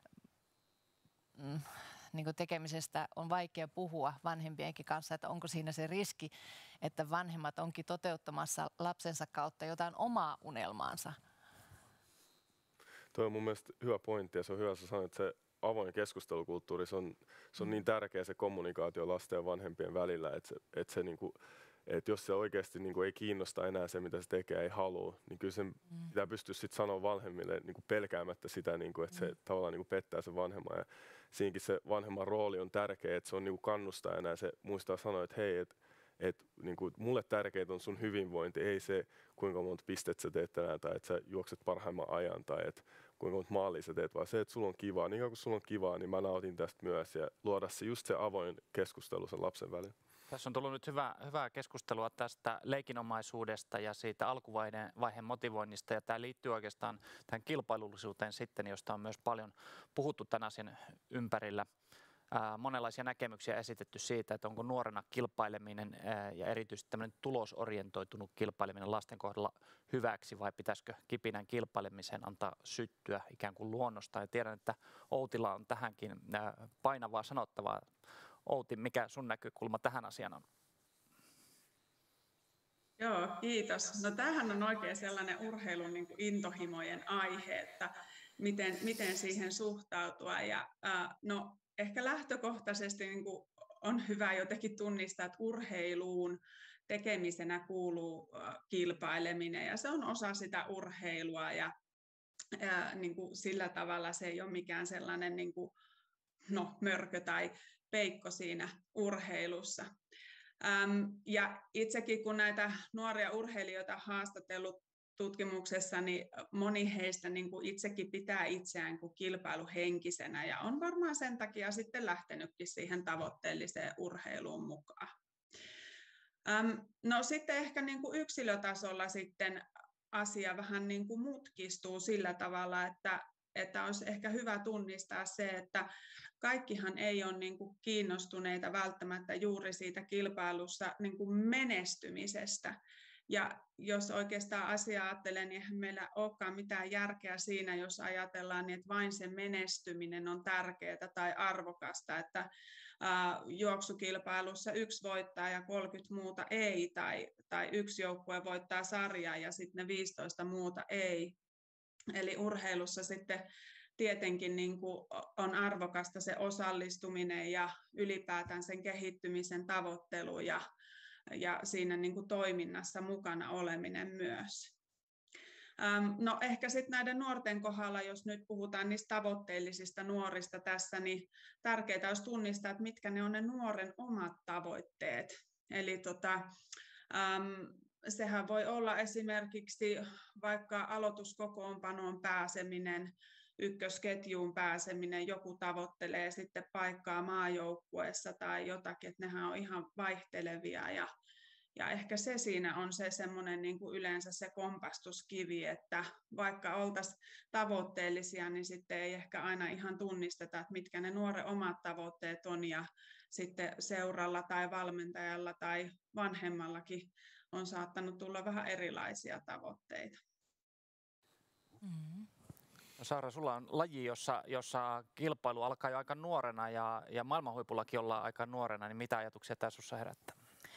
mm, niin kuin tekemisestä on vaikea puhua vanhempienkin kanssa, että onko siinä se riski, että vanhemmat onkin toteuttamassa lapsensa kautta jotain omaa unelmaansa. Tuo on mun mielestä hyvä pointti ja se on hyvä, että sanoit, että se avoin keskustelukulttuuri, se on, se on niin tärkeä se kommunikaatio lasten ja vanhempien välillä, että, se, että, se niinku, että jos se oikeasti niinku ei kiinnosta enää se, mitä se tekee, ei halua, niin kyllä sen mm. pitää pystyä sitten sanoa vanhemmille niinku pelkäämättä sitä, niinku, että se mm. tavallaan niinku pettää se vanhemman. Ja siinäkin se vanhemman rooli on tärkeä, että se on niinku kannustajana ja se muistaa sanoa, että hei, että et, niinku, mulle tärkeintä on sun hyvinvointi, ei se kuinka monta pistettä sä teet tänään tai että sä juokset parhaimman ajan tai että kuinka monta maalia sä teet, vaan se, että sulla on kivaa. Niin kuin sulla on kivaa, niin mä nautin tästä myös ja luoda se just se avoin keskustelu sen lapsen välillä. Tässä on tullut nyt hyvä, hyvää keskustelua tästä leikinomaisuudesta ja siitä alkuvaiheen vaiheen motivoinnista. Ja tämä liittyy oikeastaan tähän kilpailullisuuteen sitten, josta on myös paljon puhuttu tämän asian ympärillä. Ää, monenlaisia näkemyksiä esitetty siitä, että onko nuorena kilpaileminen ää, ja erityisesti tämmöinen tulosorientoitunut kilpaileminen lasten kohdalla hyväksi vai pitäisikö kipinän kilpailemiseen antaa syttyä ikään kuin luonnosta. Ja tiedän, että Outilla on tähänkin ää, painavaa sanottavaa. Outi, mikä sun näkökulma tähän asiaan on? Joo, kiitos. No tämähän on oikein sellainen urheilun niin kuin intohimojen aihe, että miten, miten siihen suhtautua. Ja, äh, no, ehkä lähtökohtaisesti niin kuin on hyvä jotenkin tunnistaa, että urheiluun tekemisenä kuuluu kilpaileminen ja se on osa sitä urheilua ja, ja niin kuin sillä tavalla se ei ole mikään sellainen niin kuin, no, mörkö tai peikko siinä urheilussa. Ähm, ja itsekin kun näitä nuoria urheilijoita haastatellut tutkimuksessa, niin moni heistä niin kuin itsekin pitää itseään kuin kilpailuhenkisenä ja on varmaan sen takia sitten lähtenytkin siihen tavoitteelliseen urheiluun mukaan. Ähm, no sitten ehkä niin kuin yksilötasolla sitten asia vähän niin kuin mutkistuu sillä tavalla, että että olisi ehkä hyvä tunnistaa se, että kaikkihan ei ole niin kuin kiinnostuneita välttämättä juuri siitä kilpailussa niin kuin menestymisestä. Ja jos oikeastaan asiaa ajattelen, niin eihän meillä olekaan mitään järkeä siinä, jos ajatellaan, niin että vain se menestyminen on tärkeää tai arvokasta, että ää, juoksukilpailussa yksi voittaa ja kolmekymmentä muuta ei, tai, tai yksi joukkue voittaa sarjaa ja sitten ne viisitoista muuta ei. Eli urheilussa sitten tietenkin niin kuin on arvokasta se osallistuminen ja ylipäätään sen kehittymisen tavoittelu ja, ja siinä niin kuin toiminnassa mukana oleminen myös. No ehkä sitten näiden nuorten kohdalla, jos nyt puhutaan niistä tavoitteellisista nuorista tässä, niin tärkeää olisi tunnistaa, että mitkä ne on ne nuoren omat tavoitteet. Eli tota, ähm, sehän voi olla esimerkiksi vaikka aloituskokoonpanoon pääseminen, ykkösketjuun pääseminen, joku tavoittelee sitten paikkaa maajoukkueessa tai jotakin, että nehän on ihan vaihtelevia ja, ja ehkä se siinä on se semmoinen niin kuin yleensä se kompastuskivi, että vaikka oltaisiin tavoitteellisia, niin sitten ei ehkä aina ihan tunnisteta, että mitkä ne nuoren omat tavoitteet on ja sitten seuralla tai valmentajalla tai vanhemmallakin on saattanut tulla vähän erilaisia tavoitteita. Mm-hmm. No Saara, sulla on laji, jossa, jossa kilpailu alkaa jo aika nuorena ja, ja maailmanhuipullakin ollaan aika nuorena, niin mitä ajatuksia tämä sinussa herättää?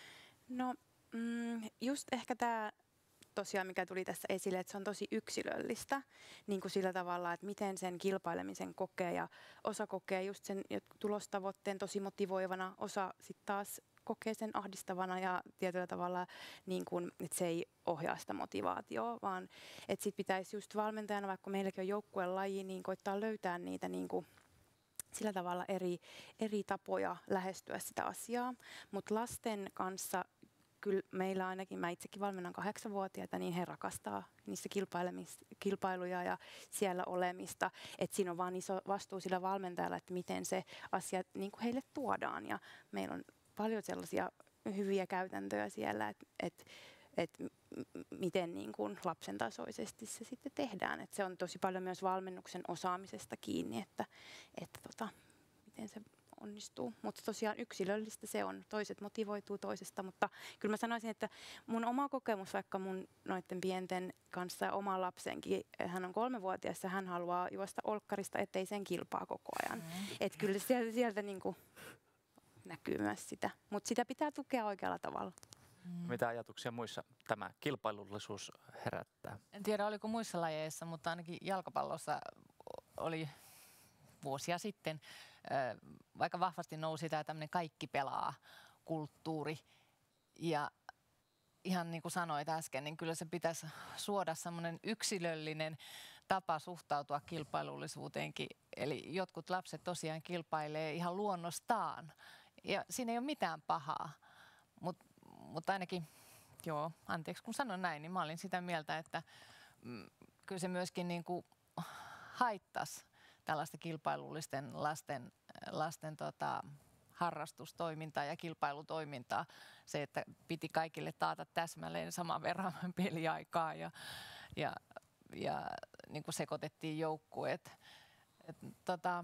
No mm, just ehkä tämä tosiaan, mikä tuli tässä esille, että se on tosi yksilöllistä niin kuin sillä tavalla, että miten sen kilpailemisen kokee ja osa kokee just sen tulostavoitteen tosi motivoivana, osa sitten taas kokee sen ahdistavana ja tietyllä tavalla, niin kuin, että se ei ohjaa sitä motivaatiota, vaan että sit pitäisi just valmentajana, vaikka meilläkin on joukkueen laji, niin koittaa löytää niitä niin kuin sillä tavalla eri, eri tapoja lähestyä sitä asiaa, mutta lasten kanssa kyllä meillä ainakin, mä itsekin valmennan kahdeksanvuotiaita, niin he rakastaa niissä kilpailuja ja siellä olemista. Että siinä on vaan iso vastuu sillä valmentajalla, että miten se asia niin kuin heille tuodaan. Ja meillä on paljon sellaisia hyviä käytäntöjä siellä, että et, et miten niin kuin lapsen tasoisesti se sitten tehdään. Et se on tosi paljon myös valmennuksen osaamisesta kiinni, että, että tota, miten se onnistuu. Mutta tosiaan yksilöllistä se on. Toiset motivoituu toisesta, mutta kyllä mä sanoisin, että mun oma kokemus vaikka mun noiden pienten kanssa oma lapsenkin, hän on kolmevuotias ja hän haluaa juosta olkkarista eteiseen kilpaa koko ajan. Mm. Että kyllä sieltä, sieltä niinku näkyy myös sitä, mutta sitä pitää tukea oikealla tavalla. Mm. Mitä ajatuksia muissa tämä kilpailullisuus herättää? En tiedä, oliko muissa lajeissa, mutta ainakin jalkapallossa oli vuosia sitten vaikka vahvasti nousi tämä tämmöinen kaikki pelaa -kulttuuri. Ja ihan niin kuin sanoit äsken, niin kyllä se pitäisi suoda semmoinen yksilöllinen tapa suhtautua kilpailullisuuteenkin. Eli jotkut lapset tosiaan kilpailee ihan luonnostaan. Ja siinä ei ole mitään pahaa. Mutta mut ainakin, joo, anteeksi kun sanon näin, niin mä olin sitä mieltä, että mm, kyllä se myöskin niin kuin haittasi tällaista kilpailullisten lasten, lasten tota, harrastustoimintaa ja kilpailutoimintaa. Se, että piti kaikille taata täsmälleen saman verran peliaikaa ja, ja, ja niin kuin sekoitettiin joukkueet. Et, tota,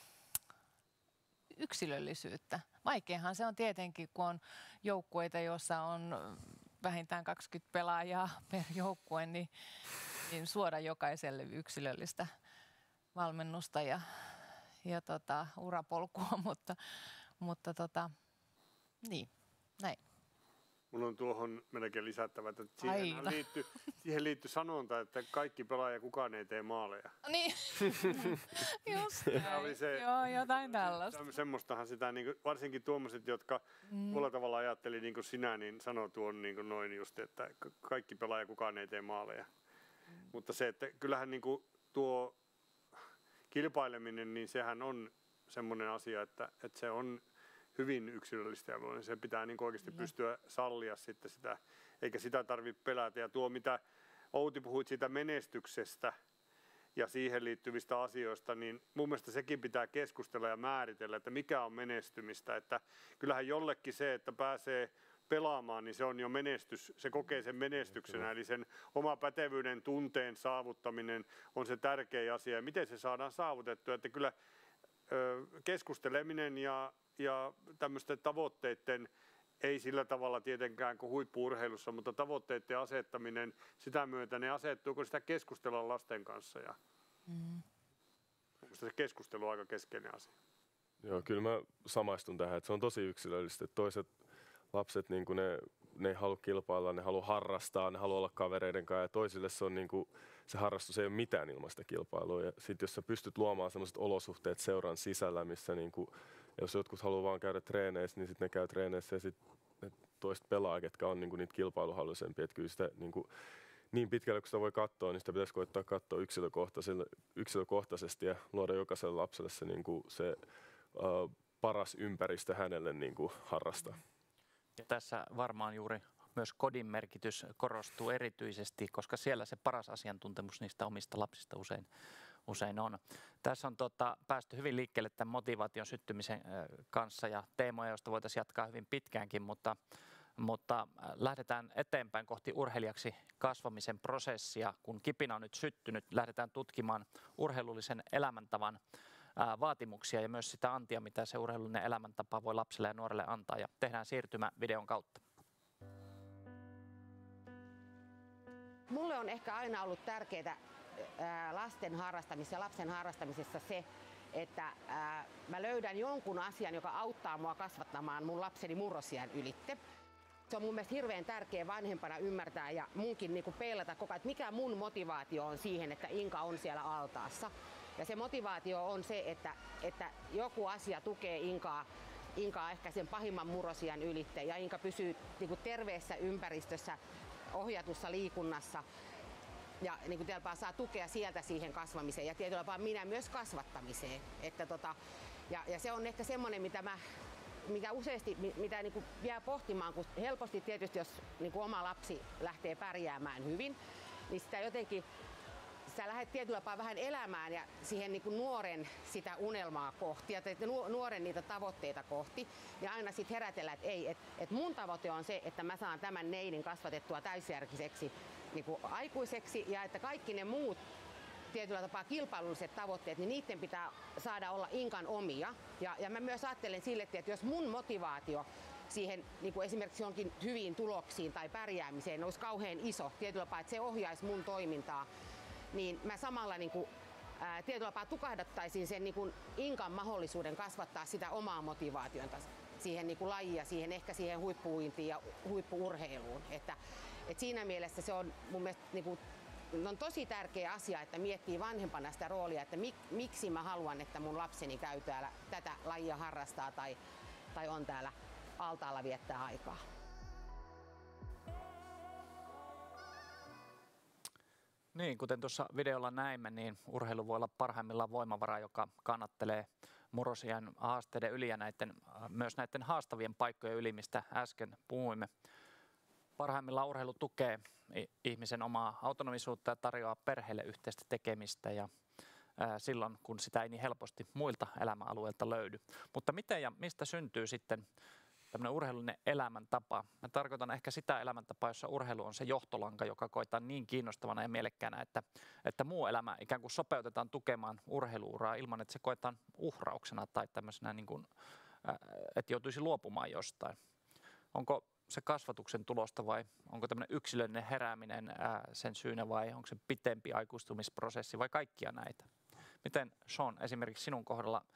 yksilöllisyyttä. Vaikeahan se on tietenkin, kun on joukkueita, joissa on vähintään kaksikymmentä pelaajaa per joukkue, niin, niin suoda jokaiselle yksilöllistä valmennusta ja, ja tota, urapolkua, mutta, mutta tota, niin, näin. Mun on tuohon melkein lisättävä, että siihen liittyy, siihen liittyy sanonta, että kaikki pelaa ja kukaan ei tee maaleja. Niin, just oli se, joo, jotain tällaista. Semmoistahan sitä, niin kuin, varsinkin tuommoiset, jotka mm. tuolla tavalla ajatteli niin kuin sinä, niin sanoo tuon niin kuin noin just, että kaikki pelaa ja kukaan ei tee maaleja. Mm. Mutta se, että kyllähän niin kuin tuo kilpaileminen, niin sehän on semmoinen asia, että, että se on hyvin yksilöllistä ja niin se pitää niin oikeasti Kyllä. pystyä sallia sitten sitä, eikä sitä tarvitse pelätä. Ja tuo, mitä Outi puhuit siitä menestyksestä ja siihen liittyvistä asioista, niin mun mielestä sekin pitää keskustella ja määritellä, että mikä on menestymistä. Että kyllähän jollekin se, että pääsee pelaamaan, niin se on jo menestys, se kokee sen menestyksenä, eli sen oma pätevyyden tunteen saavuttaminen on se tärkeä asia. Ja miten se saadaan saavutettua, että kyllä ö, keskusteleminen ja Ja tämmöisten tavoitteiden, ei sillä tavalla tietenkään kuin huippu-urheilussa, mutta tavoitteiden asettaminen, sitä myötä ne asettuu, kun sitä keskustellaan lasten kanssa. Ja mm. se keskustelu on aika keskeinen asia. Joo, kyllä mä samaistun tähän, että se on tosi yksilöllistä. Toiset lapset, niin kuin ne, ne ei halua kilpailla, ne haluaa harrastaa, ne haluaa olla kavereiden kanssa. Ja toisille se, on, niin kuin, se harrastus ei ole mitään ilman sitä kilpailua. Ja sitten jos sä pystyt luomaan sellaiset olosuhteet seuran sisällä, missä niin kuin, jos jotkut haluaa vaan käydä treeneissä, niin sitten ne käy treeneissä ja sitten toiset pelaa, ketkä on niinku niitä kilpailuhaluisempia. Että kyllä sitä niinku, niin pitkälle, kun sitä voi katsoa, niin sitä pitäisi koittaa katsoa yksilökohtaisesti ja luoda jokaiselle lapselle se, niinku, se uh, paras ympäristö hänelle niinku, harrastaa. Ja tässä varmaan juuri myös kodin merkitys korostuu erityisesti, koska siellä se paras asiantuntemus niistä omista lapsista usein usein on. Tässä on tota, päästy hyvin liikkeelle tämän motivaation syttymisen kanssa ja teemoja, joista voitaisiin jatkaa hyvin pitkäänkin, mutta, mutta lähdetään eteenpäin kohti urheilijaksi kasvamisen prosessia. Kun kipinä on nyt syttynyt, lähdetään tutkimaan urheilullisen elämäntavan ää, vaatimuksia ja myös sitä antia, mitä se urheilullinen elämäntapa voi lapselle ja nuorelle antaa. Ja tehdään siirtymä videon kautta. Mulle on ehkä aina ollut tärkeää lasten harrastamisessa ja lapsen harrastamisessa se, että ää, mä löydän jonkun asian, joka auttaa mua kasvattamaan mun lapseni murrosiän ylitte. Se on mun mielestä hirveän tärkeä vanhempana ymmärtää ja munkin niin kuin peilata koko ajan, että mikä mun motivaatio on siihen, että Inka on siellä altaassa. Ja se motivaatio on se, että, että joku asia tukee Inkaa, Inkaa ehkä sen pahimman murrosiän ylitte ja Inka pysyy niin kuin terveessä ympäristössä, ohjatussa liikunnassa. Ja niin kuin tietyllä saa tukea sieltä siihen kasvamiseen ja tietyllä tapaa minä myös kasvattamiseen. Että tota, ja, ja se on ehkä semmoinen, mitä mä, mikä useasti mitä niin kuin jää pohtimaan, kun helposti tietysti jos niin kuin oma lapsi lähtee pärjäämään hyvin, niin sitä jotenkin sä lähdet tietyllä tapaa vähän elämään ja siihen niin kuin nuoren sitä unelmaa kohti ja nuoren niitä tavoitteita kohti ja aina sitten herätellä, että ei, että et mun tavoite on se, että mä saan tämän neidin kasvatettua täysjärkiseksi niin kuin aikuiseksi ja että kaikki ne muut tietyllä tapaa kilpailulliset tavoitteet, niin niiden pitää saada olla Inkan omia. Ja, ja mä myös ajattelen sille, että jos mun motivaatio siihen niin kuin esimerkiksi jonkin hyviin tuloksiin tai pärjäämiseen olisi kauhean iso, tietyllä tapaa, että se ohjaisi mun toimintaa, niin mä samalla niin kuin, ää, tietyllä tapaa tukahdattaisin sen niin kuin Inkan mahdollisuuden kasvattaa sitä omaa motivaatiota siihen niin kuin lajia, siihen ehkä siihen huippu-uintiin ja huippu-urheiluun. Että, et siinä mielessä se on mun mielestä niin kuin, on tosi tärkeä asia, että miettii vanhempana sitä roolia, että mik, miksi mä haluan, että mun lapseni käy täällä tätä lajia harrastaa tai, tai on täällä altaalla viettää aikaa. Niin, kuten tuossa videolla näimme, niin urheilu voi olla parhaimmillaan voimavara, joka kannattelee murrosiän haasteiden yli ja näiden, myös näiden haastavien paikkojen yli, mistä äsken puhuimme. Parhaimmillaan urheilu tukee ihmisen omaa autonomisuutta ja tarjoaa perheelle yhteistä tekemistä ja ää, silloin, kun sitä ei niin helposti muilta elämäalueilta löydy. Mutta miten ja mistä syntyy sitten tämmöinen urheilullinen elämäntapa? Mä tarkoitan ehkä sitä elämäntapaa, jossa urheilu on se johtolanka, joka koetaan niin kiinnostavana ja mielekkäänä, että, että muu elämä ikään kuin sopeutetaan tukemaan urheiluuraa ilman, että se koetaan uhrauksena tai tämmöisenä, niin kuin, ää, että joutuisi luopumaan jostain. Onko se kasvatuksen tulosta vai onko tämmöinen yksilöllinen herääminen ää, sen syynä vai onko se pitempi aikuistumisprosessi vai kaikkia näitä? Miten Sean esimerkiksi sinun kohdalla,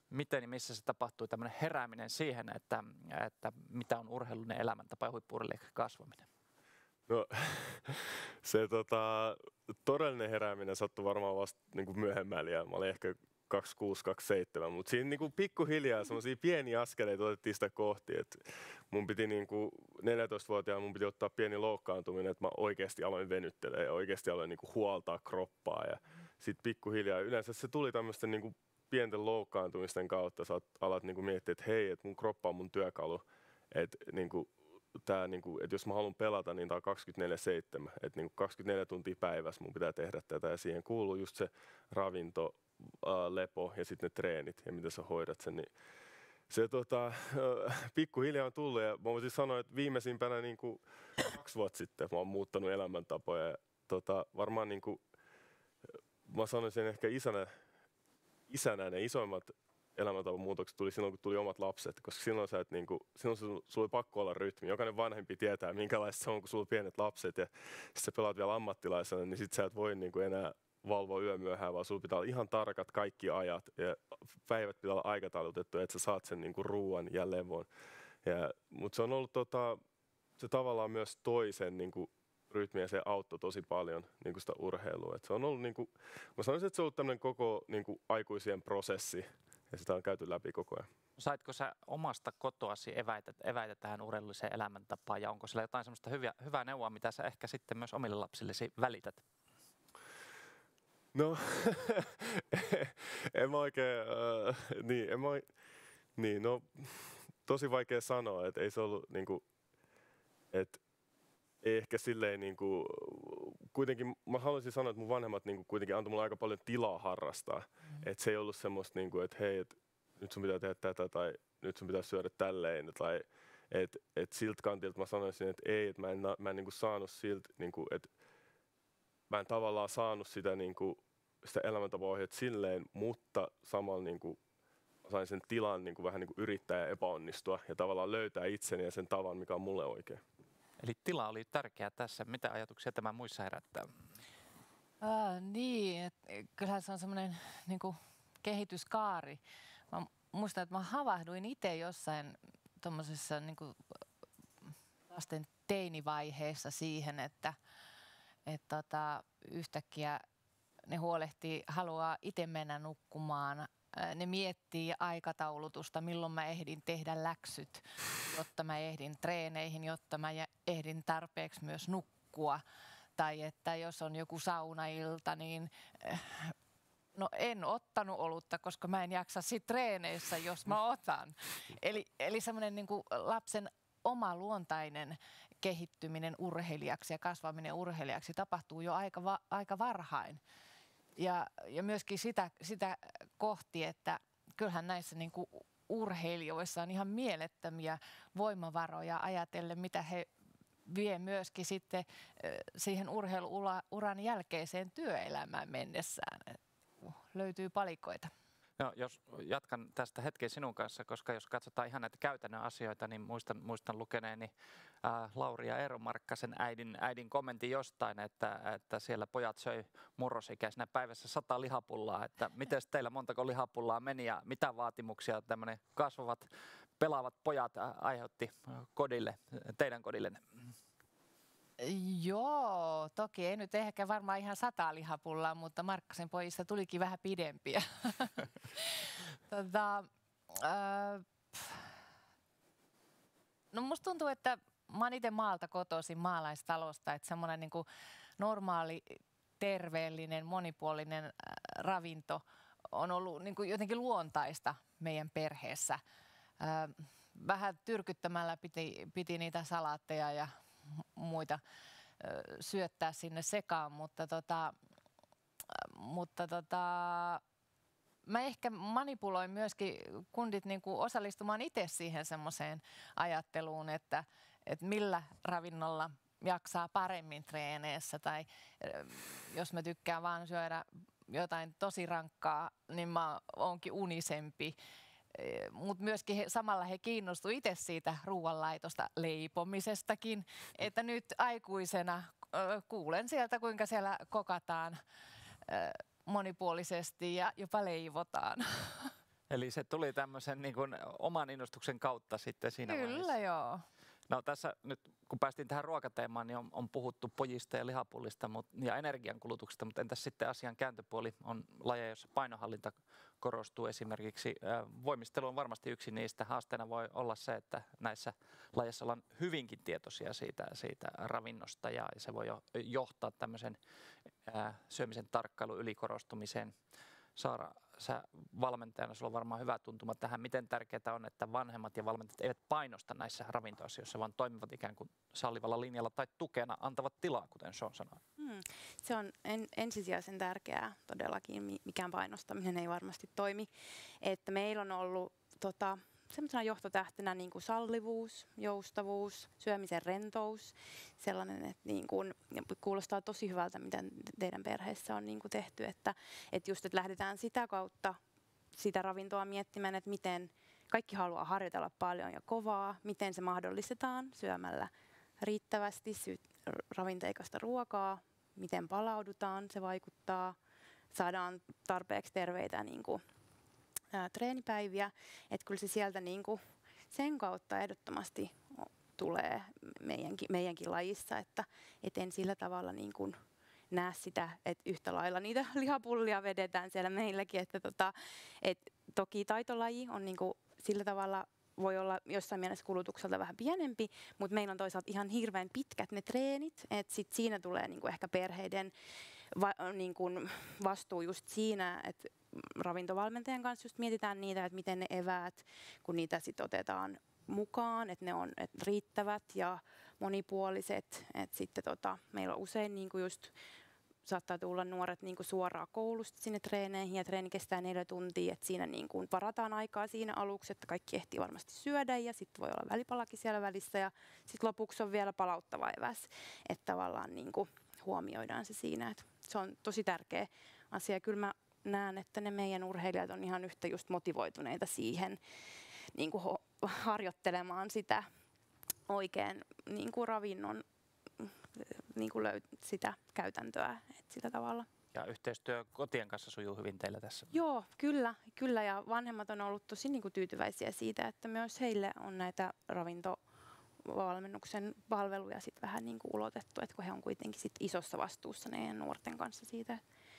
miten ja missä se tapahtui tämmöinen herääminen siihen, että, että mitä on urheilullinen elämäntapa ja huippu-urheilijaksi kasvaminen? No se tota, todellinen herääminen sattui varmaan vasta niin kuin myöhemmällä ja mä olin ehkä kaksikymmentäkuusi kaksikymmentäseitsemän, mutta siinä niin kuin pikkuhiljaa semmoisia pieniä askeleita otettiin sitä kohti, että mun piti niin kuin neljätoistavuotiaana mun piti ottaa pieni loukkaantuminen, että mä oikeasti aloin venyttelemään ja oikeasti aloin niin kuin huoltaa kroppaa ja sitten pikkuhiljaa yleensä se tuli tämmöisten niin kuin pienten loukkaantumisten kautta, sä alat niin kuin miettiä, että hei, että mun kroppa on mun työkalu, että niin kuin Tää, niinku, että jos mä haluan pelata, niin tää on kaksikymmentäneljä seitsemän. Että niinku kaksikymmentäneljä tuntia päivässä mun pitää tehdä tätä. Ja siihen kuuluu just se ravinto, ää, lepo ja sitten ne treenit ja miten sä hoidat sen. Niin se tota, äh, pikkuhiljaa on tullut. Ja mä voisin sanoa, että viimeisimpänä niinku kaksi vuotta sitten mä oon muuttanut elämäntapoja. Ja tota, varmaan niinku, mä sanoisin ehkä isänä, isänä ne isoimmat elämäntavan muutokset tuli silloin, kun tuli omat lapset, koska silloin, sä et, niin kuin, silloin sulla oli pakko olla rytmi. Jokainen vanhempi tietää, minkälaista se on, kun sulla on pienet lapset ja sitten sä pelaat vielä ammattilaisena, niin sit sä et voi niin kuin, enää valvoa yömyöhään, vaan sulla pitää olla ihan tarkat kaikki ajat ja päivät pitää olla aikataulutettu, että sä saat sen niin kuin, ruuan ja levon. Ja, mutta se on ollut tota, se tavallaan myös toisen niin kuin, rytmiä, se auttoi tosi paljon niin kuin sitä urheilua. Et se on ollut, niin kuin, mä sanoisin, että se on ollut tämmöinen koko niin kuin, aikuisien prosessi. Ja sitä on käyty läpi koko ajan. Saitko sä omasta kotoasi eväitä, eväitä tähän urheilulliseen elämäntapaan ja onko siellä jotain semmoista hyviä, hyvää neuvoa, mitä sä ehkä sitten myös omille lapsillesi välität? No, en mä oikein, äh, niin, en mä, niin, no, tosi vaikea sanoa, että ei se ollut niinku, että ei ehkä silleen niinku, kuitenkin mä haluaisin sanoa, että mun vanhemmat niinku kuitenkin antoi mulle aika paljon tilaa harrastaa. Mm. Että se ei ollut semmoista niinku, että hei, et nyt sun pitää tehdä tätä tai nyt sun pitää syödä tälleen. Tai että et siltä kantilta mä sanoisin, että ei, että mä en, mä en niinku saanut siltä, niinku, että mä en tavallaan saanut sitä, niinku, sitä elämäntapaohjeet silleen, mutta samalla niinku, sain sen tilan niinku, vähän niinku yrittää ja epäonnistua ja tavallaan löytää itseni ja sen tavan, mikä on mulle oikein. Eli tila oli tärkeää tässä. Mitä ajatuksia tämä muissa herättää? Äh, niin, et, kyllähän se on semmoinen niinku, kehityskaari. Mä muistan, että mä havahduin itse jossain tuommoisessa niinku, lasten teinivaiheessa siihen, että et, tota, yhtäkkiä ne huolehtii, haluaa itse mennä nukkumaan. Ne miettii aikataulutusta, milloin mä ehdin tehdä läksyt, jotta mä ehdin treeneihin, jotta mä ehdin tarpeeksi myös nukkua. Tai että jos on joku saunailta, niin no en ottanut olutta, koska mä en jaksa sit treeneissä, jos mä otan. Eli, eli semmoinen niin kuin lapsen oma luontainen kehittyminen urheilijaksi ja kasvaminen urheilijaksi tapahtuu jo aika, va, aika varhain. Ja, ja myöskin sitä, sitä kohti, että kyllähän näissä niin kuin urheilijoissa on ihan mielettömiä voimavaroja ajatellen, mitä he vie myöskin sitten siihen urheiluuran jälkeiseen työelämään mennessään. Löytyy palikoita. No, jos jatkan tästä hetken sinun kanssa, koska jos katsotaan ihan näitä käytännön asioita, niin muistan, muistan lukeneeni ää, Lauri ja Eero Markkasen äidin, äidin kommentin jostain, että, että siellä pojat söi murrosikäisenä päivässä sata lihapullaa. Että miten teillä montako lihapullaa meni ja mitä vaatimuksia tämmöinen kasvavat, pelaavat pojat aiheutti kodille, teidän kodillenne? Joo, toki ei nyt ehkä varmaan ihan sata lihapullaa, mutta Markkasen pojista tulikin vähän pidempiä. tota, äh, no musta tuntuu, että mä oon itse maalta kotoisin, maalaistalosta, että semmoinen niin kuin normaali, terveellinen, monipuolinen äh, ravinto on ollut niin kuin jotenkin luontaista meidän perheessä. Äh, vähän tyrkyttämällä piti, piti niitä salaatteja ja muita ö, syöttää sinne sekaan, mutta, tota, mutta tota, mä ehkä manipuloin myöskin kundit niin kuin osallistumaan itse siihen semmoiseen ajatteluun, että, että millä ravinnolla jaksaa paremmin treeneissä tai jos mä tykkään vaan syödä jotain tosi rankkaa, niin mä oonkin unisempi. Mutta myöskin he, samalla he kiinnostuivat itse siitä ruoanlaitosta, leipomisestakin, että nyt aikuisena äh, kuulen sieltä, kuinka siellä kokataan äh, monipuolisesti ja jopa leivotaan. Eli se tuli tämmöisen niin kuin oman innostuksen kautta sitten siinä Kyllä, vaiheessa. joo. No tässä nyt, kun päästiin tähän ruokateemaan, niin on, on puhuttu pojista ja lihapullista mut, ja energiankulutuksesta, mutta entäs sitten asian kääntöpuoli on lajeja, joissa painohallinta korostuu esimerkiksi. Voimistelu on varmasti yksi niistä. Haasteena voi olla se, että näissä lajeissa ollaan hyvinkin tietoisia siitä, siitä ravinnosta ja se voi johtaa tämmöisen ää, syömisen tarkkailun ylikorostumiseen. Saara, sä valmentajana, sulla on varmaan hyvä tuntuma tähän, miten tärkeää on, että vanhemmat ja valmentajat eivät painosta näissä ravintoasioissa, vaan toimivat ikään kuin sallivalla linjalla tai tukena, antavat tilaa, kuten Sean sanoi. Hmm. Se on en, ensisijaisen tärkeää todellakin, mikään painostaminen ei varmasti toimi. Että meillä on ollut tota, semmoisena johtotähtenä niin kuin sallivuus, joustavuus, syömisen rentous, sellainen, että niin kuin, kuulostaa tosi hyvältä, miten teidän perheessä on niin kuin tehty, että, että just, että lähdetään sitä kautta sitä ravintoa miettimään, että miten kaikki haluaa harjoitella paljon ja kovaa, miten se mahdollistetaan syömällä riittävästi sy- ravinteikasta ruokaa, miten palaudutaan, se vaikuttaa, saadaan tarpeeksi terveitä niin kuin Ää, treenipäiviä, että kyllä se sieltä niinku sen kautta ehdottomasti tulee meidänkin, meidänkin lajissa, että et en sillä tavalla niinku näe sitä, että yhtä lailla niitä lihapullia vedetään siellä meilläkin, että tota, et toki taitolaji on niinku sillä tavalla voi olla jossain mielessä kulutukselta vähän pienempi, mutta meillä on toisaalta ihan hirveän pitkät ne treenit, että sit siinä tulee niinku ehkä perheiden va, niinku vastuu just siinä, että ravintovalmentajan kanssa just mietitään niitä, että miten ne eväät, kun niitä sitten otetaan mukaan, että ne on et riittävät ja monipuoliset. Et sitten tota, meillä on usein niinku just saattaa tulla nuoret niinku suoraan koulusta sinne treeneihin ja treeni kestää neljä tuntia, että siinä niinku varataan aikaa siinä aluksi, että kaikki ehtii varmasti syödä ja sitten voi olla välipalakin siellä välissä ja sitten lopuksi on vielä palauttava eväs, että tavallaan niinku huomioidaan se siinä, että se on tosi tärkeä asia. Kyllä mä näen, että ne meidän urheilijat on ihan yhtä just motivoituneita siihen niin kuin ho- harjoittelemaan sitä oikein niin kuin ravinnon niin kuin löy- sitä käytäntöä että sillä tavalla. Ja yhteistyö kotien kanssa sujuu hyvin teillä tässä. Joo, kyllä, kyllä ja vanhemmat on ollut tosi niin kuin tyytyväisiä siitä, että myös heille on näitä ravintovalmennuksen palveluja sit vähän niin kuin ulotettu, että kun he on kuitenkin sit isossa vastuussa meidän nuorten kanssa siitä,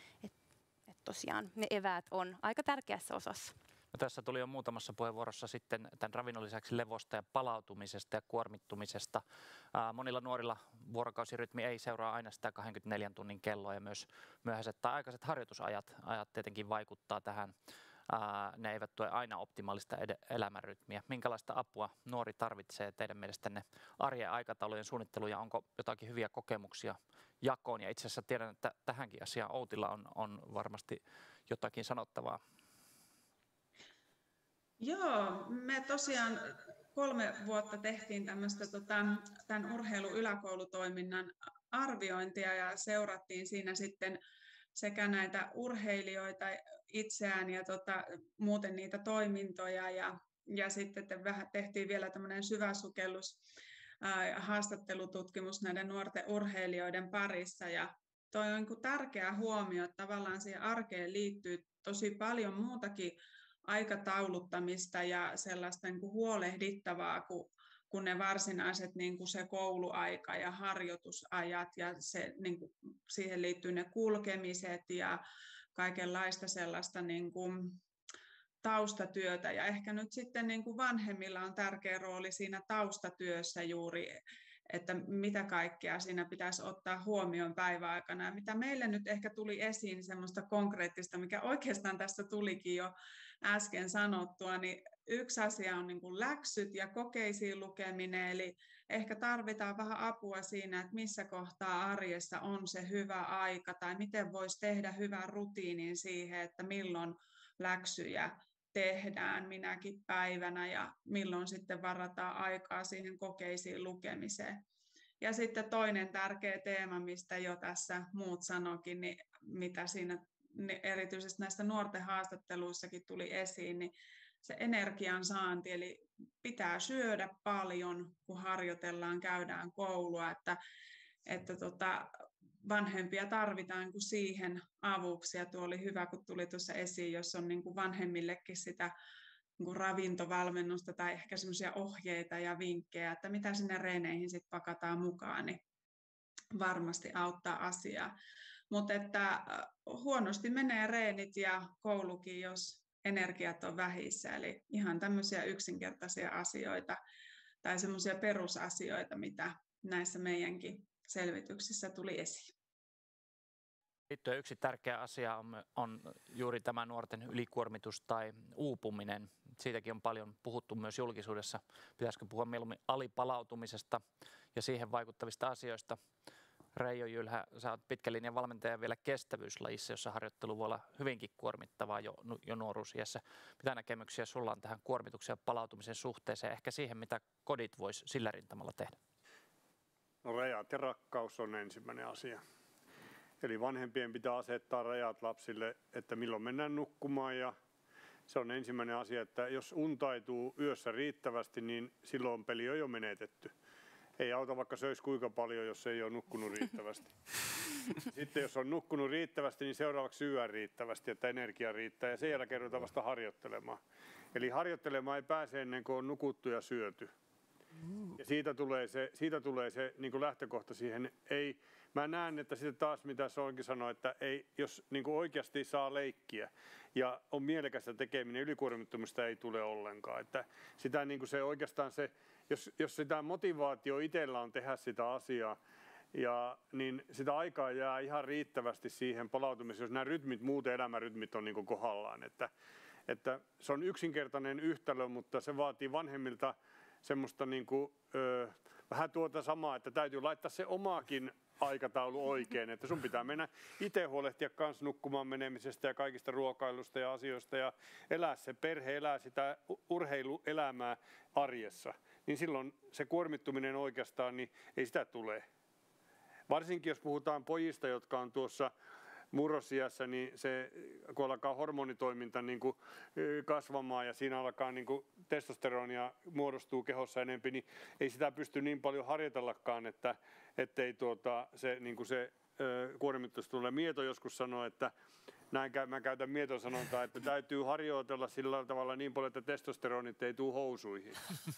että tosiaan ne eväät on aika tärkeässä osassa. No, tässä tuli jo muutamassa puheenvuorossa sitten tämän ravinnon lisäksi levosta ja palautumisesta ja kuormittumisesta. Ää, monilla nuorilla vuorokausirytmi ei seuraa aina sitä kaksikymmentäneljän tunnin kelloa ja myös myöhäiset tai aikaiset harjoitusajat ajat tietenkin vaikuttaa tähän. Ää, ne eivät tue aina optimaalista ed- elämänrytmiä. Minkälaista apua nuori tarvitsee teidän mielestänne arjen aikataulujen suunnitteluun ja onko jotakin hyviä kokemuksia jakoon? Ja itse asiassa tiedän, että tähänkin asiaan Outilla on, on varmasti jotakin sanottavaa. Joo, me tosiaan kolme vuotta tehtiin tämmöistä tota, tämän urheiluyläkoulutoiminnan arviointia ja seurattiin siinä sitten sekä näitä urheilijoita itseään ja tota, muuten niitä toimintoja ja, ja sitten te vähän tehtiin vielä tämmöinen syväsukellus ää, haastattelututkimus näiden nuorten urheilijoiden parissa ja toi on niin tärkeä huomio, että tavallaan siihen arkeen liittyy tosi paljon muutakin aikatauluttamista ja sellaista niin kuin huolehdittavaa kuin, kuin ne varsinaiset niin kuin se kouluaika ja harjoitusajat ja se, niin kuin, siihen liittyy ne kulkemiset ja kaikenlaista sellaista niin kuin taustatyötä ja ehkä nyt sitten niin kuin vanhemmilla on tärkeä rooli siinä taustatyössä juuri, että mitä kaikkea siinä pitäisi ottaa huomioon päiväaikana ja mitä meille nyt ehkä tuli esiin semmoista konkreettista, mikä oikeastaan tässä tulikin jo äsken sanottua, niin yksi asia on niin kuin läksyt ja kokeisiin lukeminen, eli ehkä tarvitaan vähän apua siinä, että missä kohtaa arjessa on se hyvä aika tai miten voisi tehdä hyvän rutiinin siihen, että milloin läksyjä tehdään minäkin päivänä ja milloin sitten varataan aikaa siihen kokeisiin lukemiseen. Ja sitten toinen tärkeä teema, mistä jo tässä muut sanokin, niin mitä siinä erityisesti näistä nuorten haastatteluissakin tuli esiin, niin se energian saanti, eli pitää syödä paljon, kun harjoitellaan, käydään koulua, että, että tota, vanhempia tarvitaan kuin siihen avuksi. Ja tuo oli hyvä, kun tuli tuossa esiin, jos on niin kuin vanhemmillekin sitä niin kuin ravintovalmennusta tai ehkä semmoisia ohjeita ja vinkkejä, että mitä sinne reeneihin sitten pakataan mukaan, niin varmasti auttaa asiaa. Mutta että huonosti menee reenit ja koulukin, jos energiat on vähissä. Eli ihan tämmöisiä yksinkertaisia asioita tai semmoisia perusasioita, mitä näissä meidänkin selvityksissä tuli esiin. Liittyen yksi tärkeä asia on, on juuri tämä nuorten ylikuormitus tai uupuminen. Siitäkin on paljon puhuttu myös julkisuudessa. Pitäisikö puhua mieluummin alipalautumisesta ja siihen vaikuttavista asioista? Reijo Jylhä, sä oot pitkän linjan valmentaja vielä kestävyyslajissa, jossa harjoittelu voi olla hyvinkin kuormittavaa jo, jo nuoruusiässä. Mitä näkemyksiä sulla on tähän kuormituksen ja palautumisen suhteeseen, ehkä siihen, mitä kodit vois sillä rintamalla tehdä? No rajat ja rakkaus on ensimmäinen asia. Eli vanhempien pitää asettaa rajat lapsille, että milloin mennään nukkumaan, ja se on ensimmäinen asia, että jos untaituu yössä riittävästi, niin silloin peli on jo menetetty. Ei auta vaikka söisi kuinka paljon, jos ei ole nukkunut riittävästi. Sitten jos on nukkunut riittävästi, niin seuraavaksi syödään riittävästi, että energia riittää, ja sen jälkeen ruvetaan vasta harjoittelemaan. Eli harjoittelemaan ei pääse ennen kuin on nukuttu ja syöty. Ja siitä tulee se, siitä tulee se niin kuin lähtökohta siihen. Ei, mä näen, että sitten taas mitä Soinkin sanoi, että ei, jos niin kuin oikeasti saa leikkiä ja on mielekästä tekeminen, ylikuormittumista ei tule ollenkaan. Että sitä niin kuin se oikeastaan se, jos, jos sitä motivaatio itsellä on tehdä sitä asiaa, ja, niin sitä aikaa jää ihan riittävästi siihen palautumiseen, jos nämä rytmit, muuten elämärytmit on niin kuin kohdallaan. Että, että se on yksinkertainen yhtälö, mutta se vaatii vanhemmilta semmoista niin kuin, ö, vähän tuota samaa, että täytyy laittaa se omaakin aikataulu oikein, että sun pitää mennä itse huolehtia kans nukkumaan menemisestä ja kaikista ruokailusta ja asioista ja elää se perhe, elää sitä urheiluelämää arjessa, niin silloin se kuormittuminen oikeastaan, niin ei sitä tule. Varsinkin jos puhutaan pojista, jotka on tuossa murrosiässä, niin se, kun alkaa hormonitoiminta niin kuin kasvamaan ja siinä alkaa niin kuin testosteronia muodostuu kehossa enemmän, niin ei sitä pysty niin paljon harjoitellakaan, että ettei tuota, se, niin kuin se kuormitus tulee. Mieto joskus sanoo, että näin mä käytän Mieton sanontaa, että täytyy harjoitella sillä tavalla niin paljon, että testosteronit ei tule housuihin.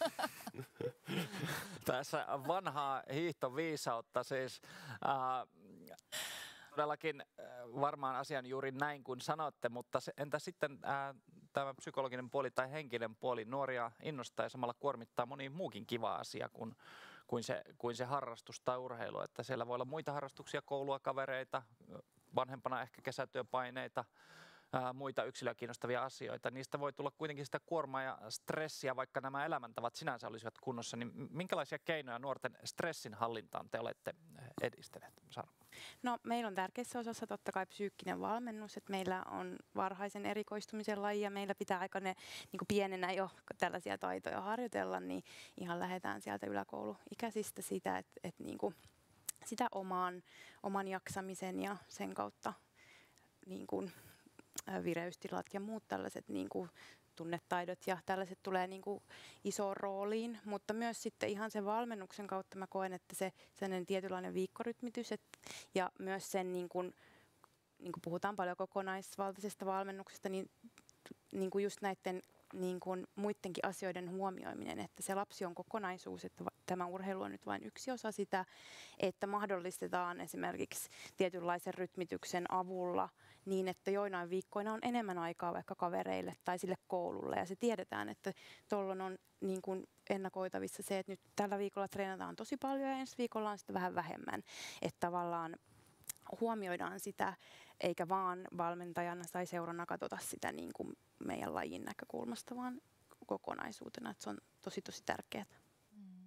Tässä vanhaa hiihtoviisautta siis. Äh, Todellakin varmaan asian juuri näin kuin sanotte, mutta se, entä sitten ää, tämä psykologinen puoli tai henkinen puoli? Nuoria innostaa ja samalla kuormittaa moni muukin kiva asia kuin, kuin, se, kuin se harrastus tai urheilu. Että siellä voi olla muita harrastuksia, koulua, kavereita, vanhempana ehkä kesätyöpaineita, ää, muita yksilöä kiinnostavia asioita. Niistä voi tulla kuitenkin sitä kuormaa ja stressiä, vaikka nämä elämäntavat sinänsä olisivat kunnossa. Niin minkälaisia keinoja nuorten stressin hallintaan te olette edistäneet, Sara? No, meillä on tärkeässä osassa totta kai psyykkinen valmennus, että meillä on varhaisen erikoistumisen laji ja meillä pitää aika ne niin kuin pienenä jo tällaisia taitoja harjoitella, niin ihan lähdetään sieltä yläkouluikäisistä sitä, että, että niin kuin sitä oman, oman jaksamisen ja sen kautta niin kuin vireystilat ja muut tällaiset niin kuin tunnetaidot ja tällaiset tulee niin kuin isoon rooliin, mutta myös sitten ihan sen valmennuksen kautta mä koen, että se sellainen tietynlainen viikkorytmitys et, ja myös sen, niin kuin, niin kuin puhutaan paljon kokonaisvaltaisesta valmennuksesta, niin, niin kuin just näiden niin kuin muidenkin asioiden huomioiminen, että se lapsi on kokonaisuus, että tämä urheilu on nyt vain yksi osa sitä, että mahdollistetaan esimerkiksi tietynlaisen rytmityksen avulla niin, että joinain viikkoina on enemmän aikaa vaikka kavereille tai sille koululle ja se tiedetään, että tuolloin on niin kuin ennakoitavissa se, että nyt tällä viikolla treenataan tosi paljon ja ensi viikolla on sitten vähän vähemmän, että tavallaan huomioidaan sitä, eikä vaan valmentajana tai seurana katsota sitä niin kuin meidän lajin näkökulmasta, vaan kokonaisuutena, että se on tosi tosi tärkeää. Mm.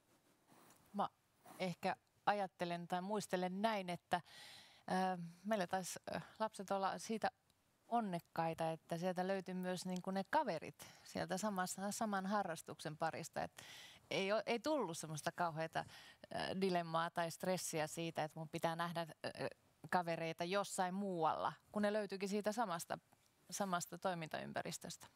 Mä ehkä ajattelen tai muistelen näin, että äh, meillä taisi äh, lapset olla siitä onnekkaita, että sieltä löytyi myös niin kuin ne kaverit sieltä samassa, saman harrastuksen parista. Et ei, ole, ei tullut semmoista kauheata äh, dilemmaa tai stressiä siitä, että mun pitää nähdä äh, kavereita jossain muualla, kun ne löytyikin siitä samasta, samasta toimintaympäristöstä.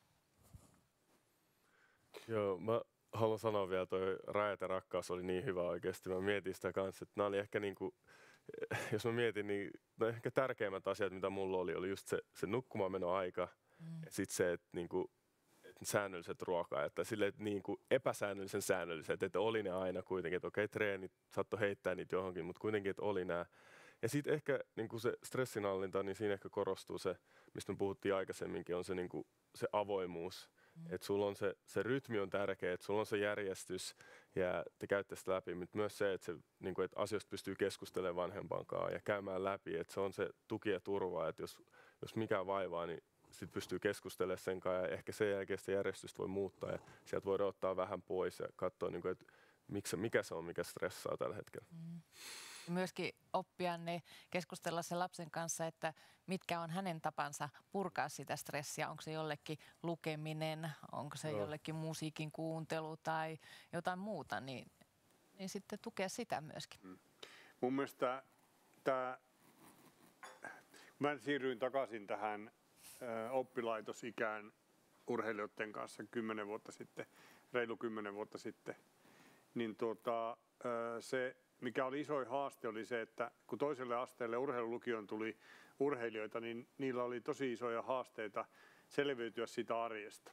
Joo, mä haluan sanoa vielä, toi Rajat ja rakkaus oli niin hyvä oikeasti. Mä mietin sitä kanssa, että nämä oli ehkä niinku jos mä mietin, niin no ehkä tärkeimmät asiat, mitä mulla oli, oli just se, se nukkumaanmenoaika mm. ja sitten se, että niinku, et säännölliset ruokaa, että sille että niinku epäsäännöllisen säännölliset, että oli ne aina kuitenkin, että okei, treenit saattoi heittää niitä johonkin, mutta kuitenkin, että oli nämä. Ja sitten ehkä niinku se stressinhallinta, niin siinä ehkä korostuu se, mistä me puhuttiin aikaisemminkin, on se, niinku, se avoimuus. Mm. Että sulla on se, se rytmi on tärkeä, että sulla on se järjestys ja te käytte sitä läpi, mutta myös se, että, se, niinku, että asioista pystyy keskustelemaan vanhempankaan ja käymään läpi, että se on se tuki ja turva, että jos, jos mikään vaivaa, niin sitten pystyy keskustelemaan sen kanssa ja ehkä sen jälkeen sitä järjestystä voi muuttaa ja sieltä voidaan ottaa vähän pois ja katsoa, niinku, että miksi, mikä se on, mikä stressaa tällä hetkellä. Mm. Myöskin oppia ne, keskustella sen lapsen kanssa, että mitkä on hänen tapansa purkaa sitä stressiä. Onko se jollekin lukeminen, onko se no. jollekin musiikin kuuntelu tai jotain muuta, niin, niin sitten tukea sitä myöskin. Mm. Mun mielestä tämä, mä siirryin takaisin tähän ö, oppilaitosikään urheilijoiden kanssa kymmenen vuotta sitten, reilu kymmenen vuotta sitten, niin tuota, ö, se mikä oli iso haaste oli se, että kun toiselle asteelle urheilulukioon tuli urheilijoita, niin niillä oli tosi isoja haasteita selviytyä siitä arjesta.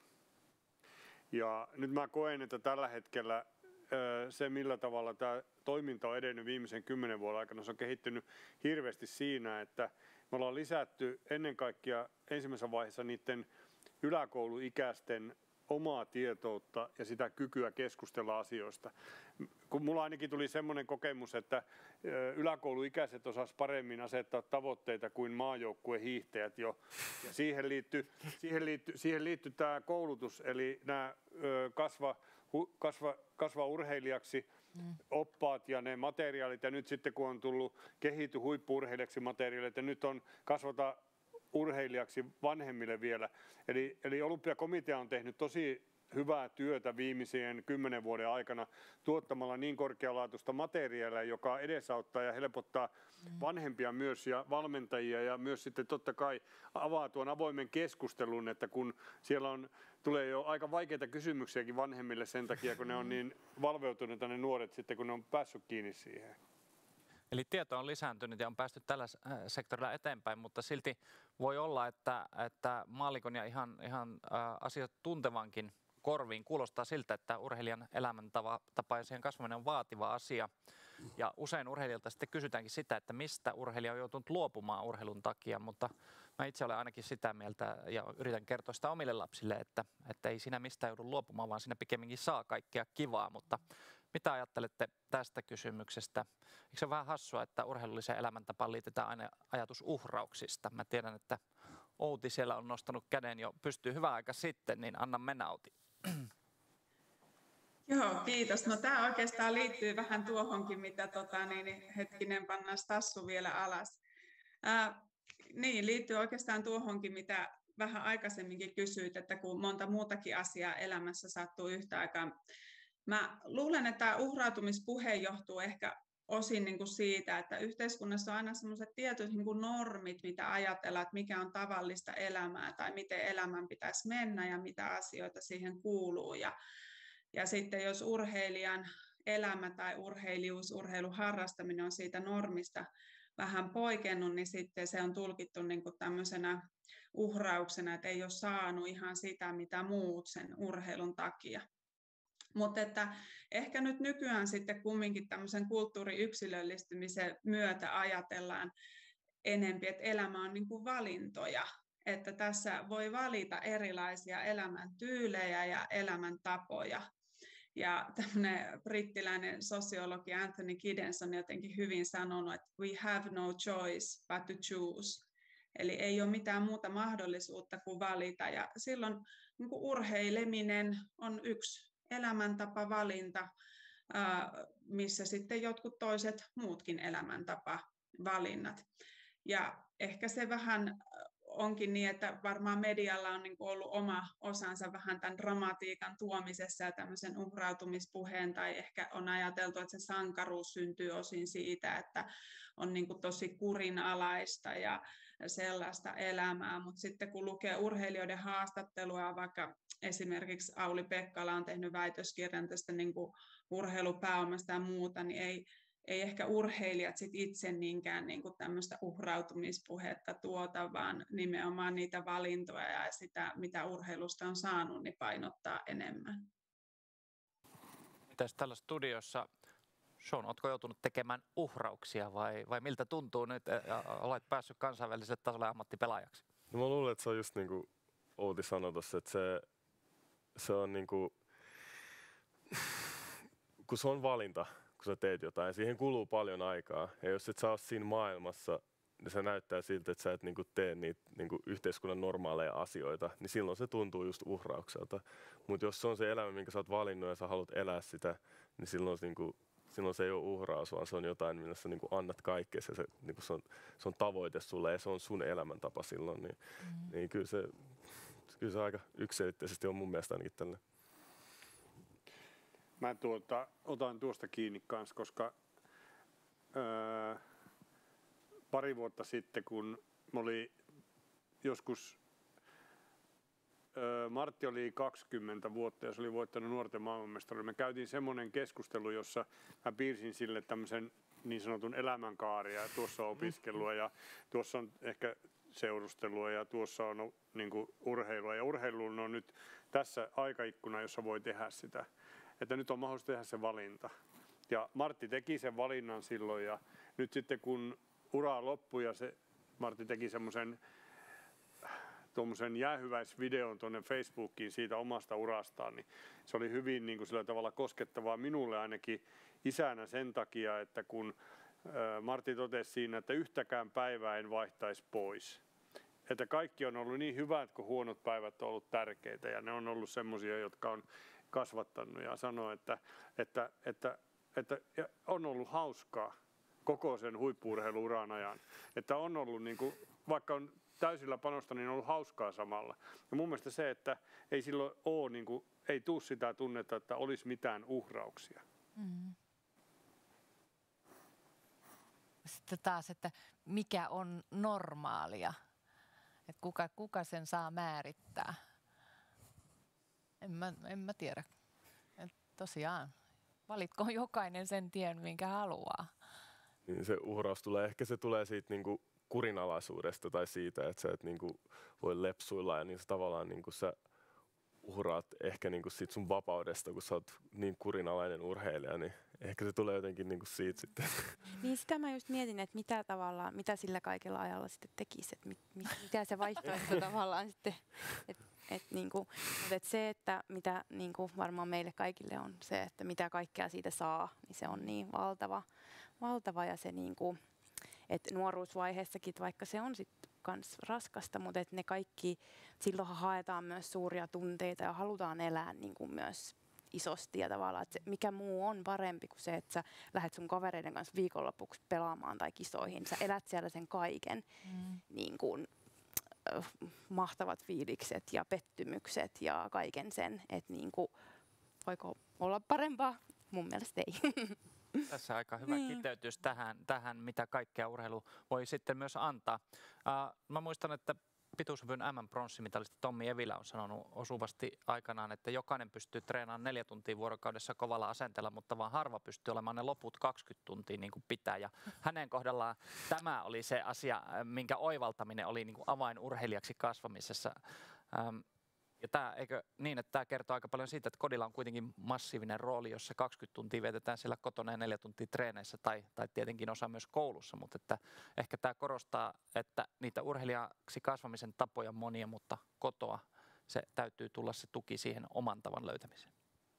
Ja nyt mä koen, että tällä hetkellä se, millä tavalla tämä toiminta on edennyt viimeisen kymmenen vuoden aikana, se on kehittynyt hirveästi siinä, että me ollaan lisätty ennen kaikkea ensimmäisessä vaiheessa niiden yläkouluikäisten omaa tietoutta ja sitä kykyä keskustella asioista. Kun mulla ainakin tuli semmoinen kokemus, että yläkouluikäiset osas paremmin asettaa tavoitteita kuin maajoukkueen hiihtäjät jo. Ja siihen liittyy, siihen liittyy, siihen liittyy tämä koulutus, eli nämä kasva, kasva, kasva urheilijaksi oppaat ja ne materiaalit. Ja nyt sitten kun on tullut kehity huippu-urheilijaksi materiaalit ja nyt on kasvata urheilijaksi vanhemmille vielä. Eli, eli Olympiakomitea on tehnyt tosi hyvää työtä viimeisien kymmenen vuoden aikana tuottamalla niin korkealaatuista materiaalia, joka edesauttaa ja helpottaa vanhempia myös ja valmentajia ja myös sitten totta kai avaa tuon avoimen keskustelun, että kun siellä on, tulee jo aika vaikeita kysymyksiäkin vanhemmille sen takia, kun ne on niin valveutuneita ne nuoret sitten, kun ne on päässyt kiinni siihen. Eli tieto on lisääntynyt ja on päästy tällä sektorilla eteenpäin, mutta silti voi olla, että, että maallikon ja ihan, ihan ä, asiat tuntevankin korviin kuulostaa siltä, että urheilijan elämäntapa ja siihen kasvaminen on vaativa asia. Ja usein urheilijalta sitten kysytäänkin sitä, että mistä urheilija on joutunut luopumaan urheilun takia, mutta mä itse olen ainakin sitä mieltä ja yritän kertoa sitä omille lapsille, että, että ei siinä mistään joudu luopumaan, vaan siinä pikemminkin saa kaikkea kivaa, mutta mitä ajattelette tästä kysymyksestä? Eikö se ole vähän hassua, että urheilulliseen elämäntapaan liitetään aina ajatus uhrauksista? Mä tiedän, että Outi siellä on nostanut käden jo, pystyy hyvä aika sitten, niin anna mennä Outi. Joo, kiitos. No tämä oikeastaan liittyy vähän tuohonkin, mitä tota, niin, hetkinen pannaan tassu vielä alas. Ää, niin, liittyy oikeastaan tuohonkin, mitä vähän aikaisemminkin kysyit, että kun monta muutakin asiaa elämässä sattuu yhtä aikaa. Mä luulen, että tämä uhrautumispuhe johtuu ehkä osin niin kuin siitä, että yhteiskunnassa on aina sellaiset tietyt niin kuin normit, mitä ajatellaan, että mikä on tavallista elämää tai miten elämän pitäisi mennä ja mitä asioita siihen kuuluu. Ja, ja sitten jos urheilijan elämä tai urheilijuus, urheiluharrastaminen on siitä normista vähän poikennut, niin sitten se on tulkittu niin kuin tämmöisenä uhrauksena, että ei ole saanut ihan sitä, mitä muut sen urheilun takia. Mutta että ehkä nyt nykyään sitten kumminkin tämmöisen kulttuuriyksilöllistymisen myötä ajatellaan enempi, että elämä on niin kuin valintoja. Että tässä voi valita erilaisia elämäntyylejä ja elämäntapoja. Ja tämmöinen brittiläinen sosiologi Anthony Giddens on jotenkin hyvin sanonut, että we have no choice but to choose. Eli ei ole mitään muuta mahdollisuutta kuin valita. Ja silloin niin kuin urheileminen on yksi elämäntapavalinta, missä sitten jotkut toiset muutkin elämäntapavalinnat. Ja ehkä se vähän onkin niin, että varmaan medialla on niin kuin ollut oma osansa vähän tämän dramatiikan tuomisessa ja tämmöisen uhrautumispuheen, tai ehkä on ajateltu, että se sankaruus syntyy osin siitä, että on niin kuin tosi kurinalaista ja sellaista elämää, mutta sitten kun lukee urheilijoiden haastattelua, vaikka esimerkiksi Auli Pekkala on tehnyt väitöskirjan tästä niin kuin urheilupääomasta ja muuta, niin ei, ei ehkä urheilijat sit itse niinkään niin kuin tämmöistä uhrautumispuhetta tuota, vaan nimenomaan niitä valintoja ja sitä, mitä urheilusta on saanut, niin painottaa enemmän. Mitäs tällä studiossa, Sean, oletko joutunut tekemään uhrauksia vai, vai miltä tuntuu nyt, että olet päässyt kansainväliselle tasolle ammattipelaajaksi? No mä luulen, että se on just niin kuin Outi sanoi tossa, että se, se on niin kuin, kun se on valinta, kun sä teet jotain, siihen kuluu paljon aikaa. Ja jos et sä ole siinä maailmassa, niin se näyttää siltä, että sä et niin kuin tee niitä niin kuin yhteiskunnan normaaleja asioita, niin silloin se tuntuu just uhraukselta. Mutta jos se on se elämä, minkä sä oot valinnut ja sä haluat elää sitä, niin silloin se, niin kuin, silloin se ei ole uhraus, vaan se on jotain, millä sä niin kuin annat kaikkea. Se, niin kuin se, on, se on tavoite sulle ja se on sun elämäntapa silloin. Niin, mm. niin kyllä, se, kyllä se aika yksiselitteisesti on mun mielestä ainakin tällä. Mä tuota, otan tuosta kiinni kanssa, koska öö, pari vuotta sitten, kun mä olin joskus, öö, Martti oli kaksikymmentä vuotta ja se oli voittanut nuorten maailmanmestaruuden. Me käytiin semmoinen keskustelu, jossa mä piirsin sille tämmöisen niin sanotun elämänkaaria ja tuossa on opiskelua ja tuossa on ehkä seurustelua ja tuossa on niin kuin urheilua. Ja urheiluun on nyt tässä aikaikkuna, jossa voi tehdä sitä. Että nyt on mahdollista tehdä se valinta. Ja Martti teki sen valinnan silloin ja nyt sitten kun ura loppui ja se, Martti teki semmoisen tuommoisen jäähyväisvideon tuonne Facebookiin siitä omasta urastaan, niin se oli hyvin niin kuin sillä tavalla koskettavaa minulle ainakin isänä sen takia, että kun Martti totesi siinä, että yhtäkään päivää en vaihtaisi pois. Että kaikki on ollut niin hyvät, kun huonot päivät on ollut tärkeitä ja ne on ollut semmoisia, jotka on kasvattanut ja sanoi, että, että, että, että on ollut hauskaa koko sen huippu-urheilu-uran ajan. Että on ollut, niin kuin, vaikka on täysillä panosta, niin on ollut hauskaa samalla. Ja mun mielestä se, että ei silloin ole, niin kuin, ei tule sitä tunnetta, että olisi mitään uhrauksia. Mm. Sitten taas, että mikä on normaalia, että kuka, kuka sen saa määrittää. En mä, en mä tiedä. Et tosiaan, valitko jokainen sen tien, minkä haluaa. Niin se uhraus tulee, ehkä se tulee siitä niinku kurinalaisuudesta tai siitä, että sä et niinku voi lepsuilla ja niin sä tavallaan niinku sä uhraat ehkä niinku siitä sun vapaudesta, kun sä oot niin kurinalainen urheilija, niin ehkä se tulee jotenkin niinku siitä sitten. Niin sitä mä just mietin, että mitä tavallaan, mitä sillä kaikella ajalla sitten tekisi, että mit, mit, mitä se vaihtoehto tavallaan sitten, että et niinku, mutta et se, että mitä niinku varmaan meille kaikille on se, että mitä kaikkea siitä saa, niin se on niin valtava, valtava ja se niinku, että nuoruusvaiheessakin, vaikka se on sitten kans raskasta, mutta että ne kaikki, silloin haetaan myös suuria tunteita ja halutaan elää niinku myös isosti ja tavallaan, että se, mikä muu on parempi kuin se, että sä lähdet sun kavereiden kanssa viikonlopuksi pelaamaan tai kisoihin, sä elät siellä sen kaiken, mm. niin kuin, äh, mahtavat fiilikset ja pettymykset ja kaiken sen, että niin kuin, voiko olla parempaa? Mun mielestä ei. Tässä aika hyvä niin. kiteytys tähän, tähän, mitä kaikkea urheilu voi sitten myös antaa. Uh, mä muistan, että pituushypyn äm äm-pronssimitalisti Tommi Evilä on sanonut osuvasti aikanaan, että jokainen pystyy treenaamaan neljä tuntia vuorokaudessa kovalla asenteella, mutta vaan harva pystyy olemaan ne loput kaksikymmentä tuntia niin kuin pitää. Ja hänen kohdallaan tämä oli se asia, minkä oivaltaminen oli niin kuin avain urheilijaksi kasvamisessa. Um, Ja tämä, eikö niin, että tämä kertoo aika paljon siitä, että kodilla on kuitenkin massiivinen rooli, jossa kaksikymmentä tuntia vietetään siellä kotona ja neljä tuntia treeneissä tai, tai tietenkin osa myös koulussa, mutta että ehkä tämä korostaa, että niitä urheilijaksi kasvamisen tapoja on monia, mutta kotoa se täytyy tulla se tuki siihen oman tavan löytämiseen.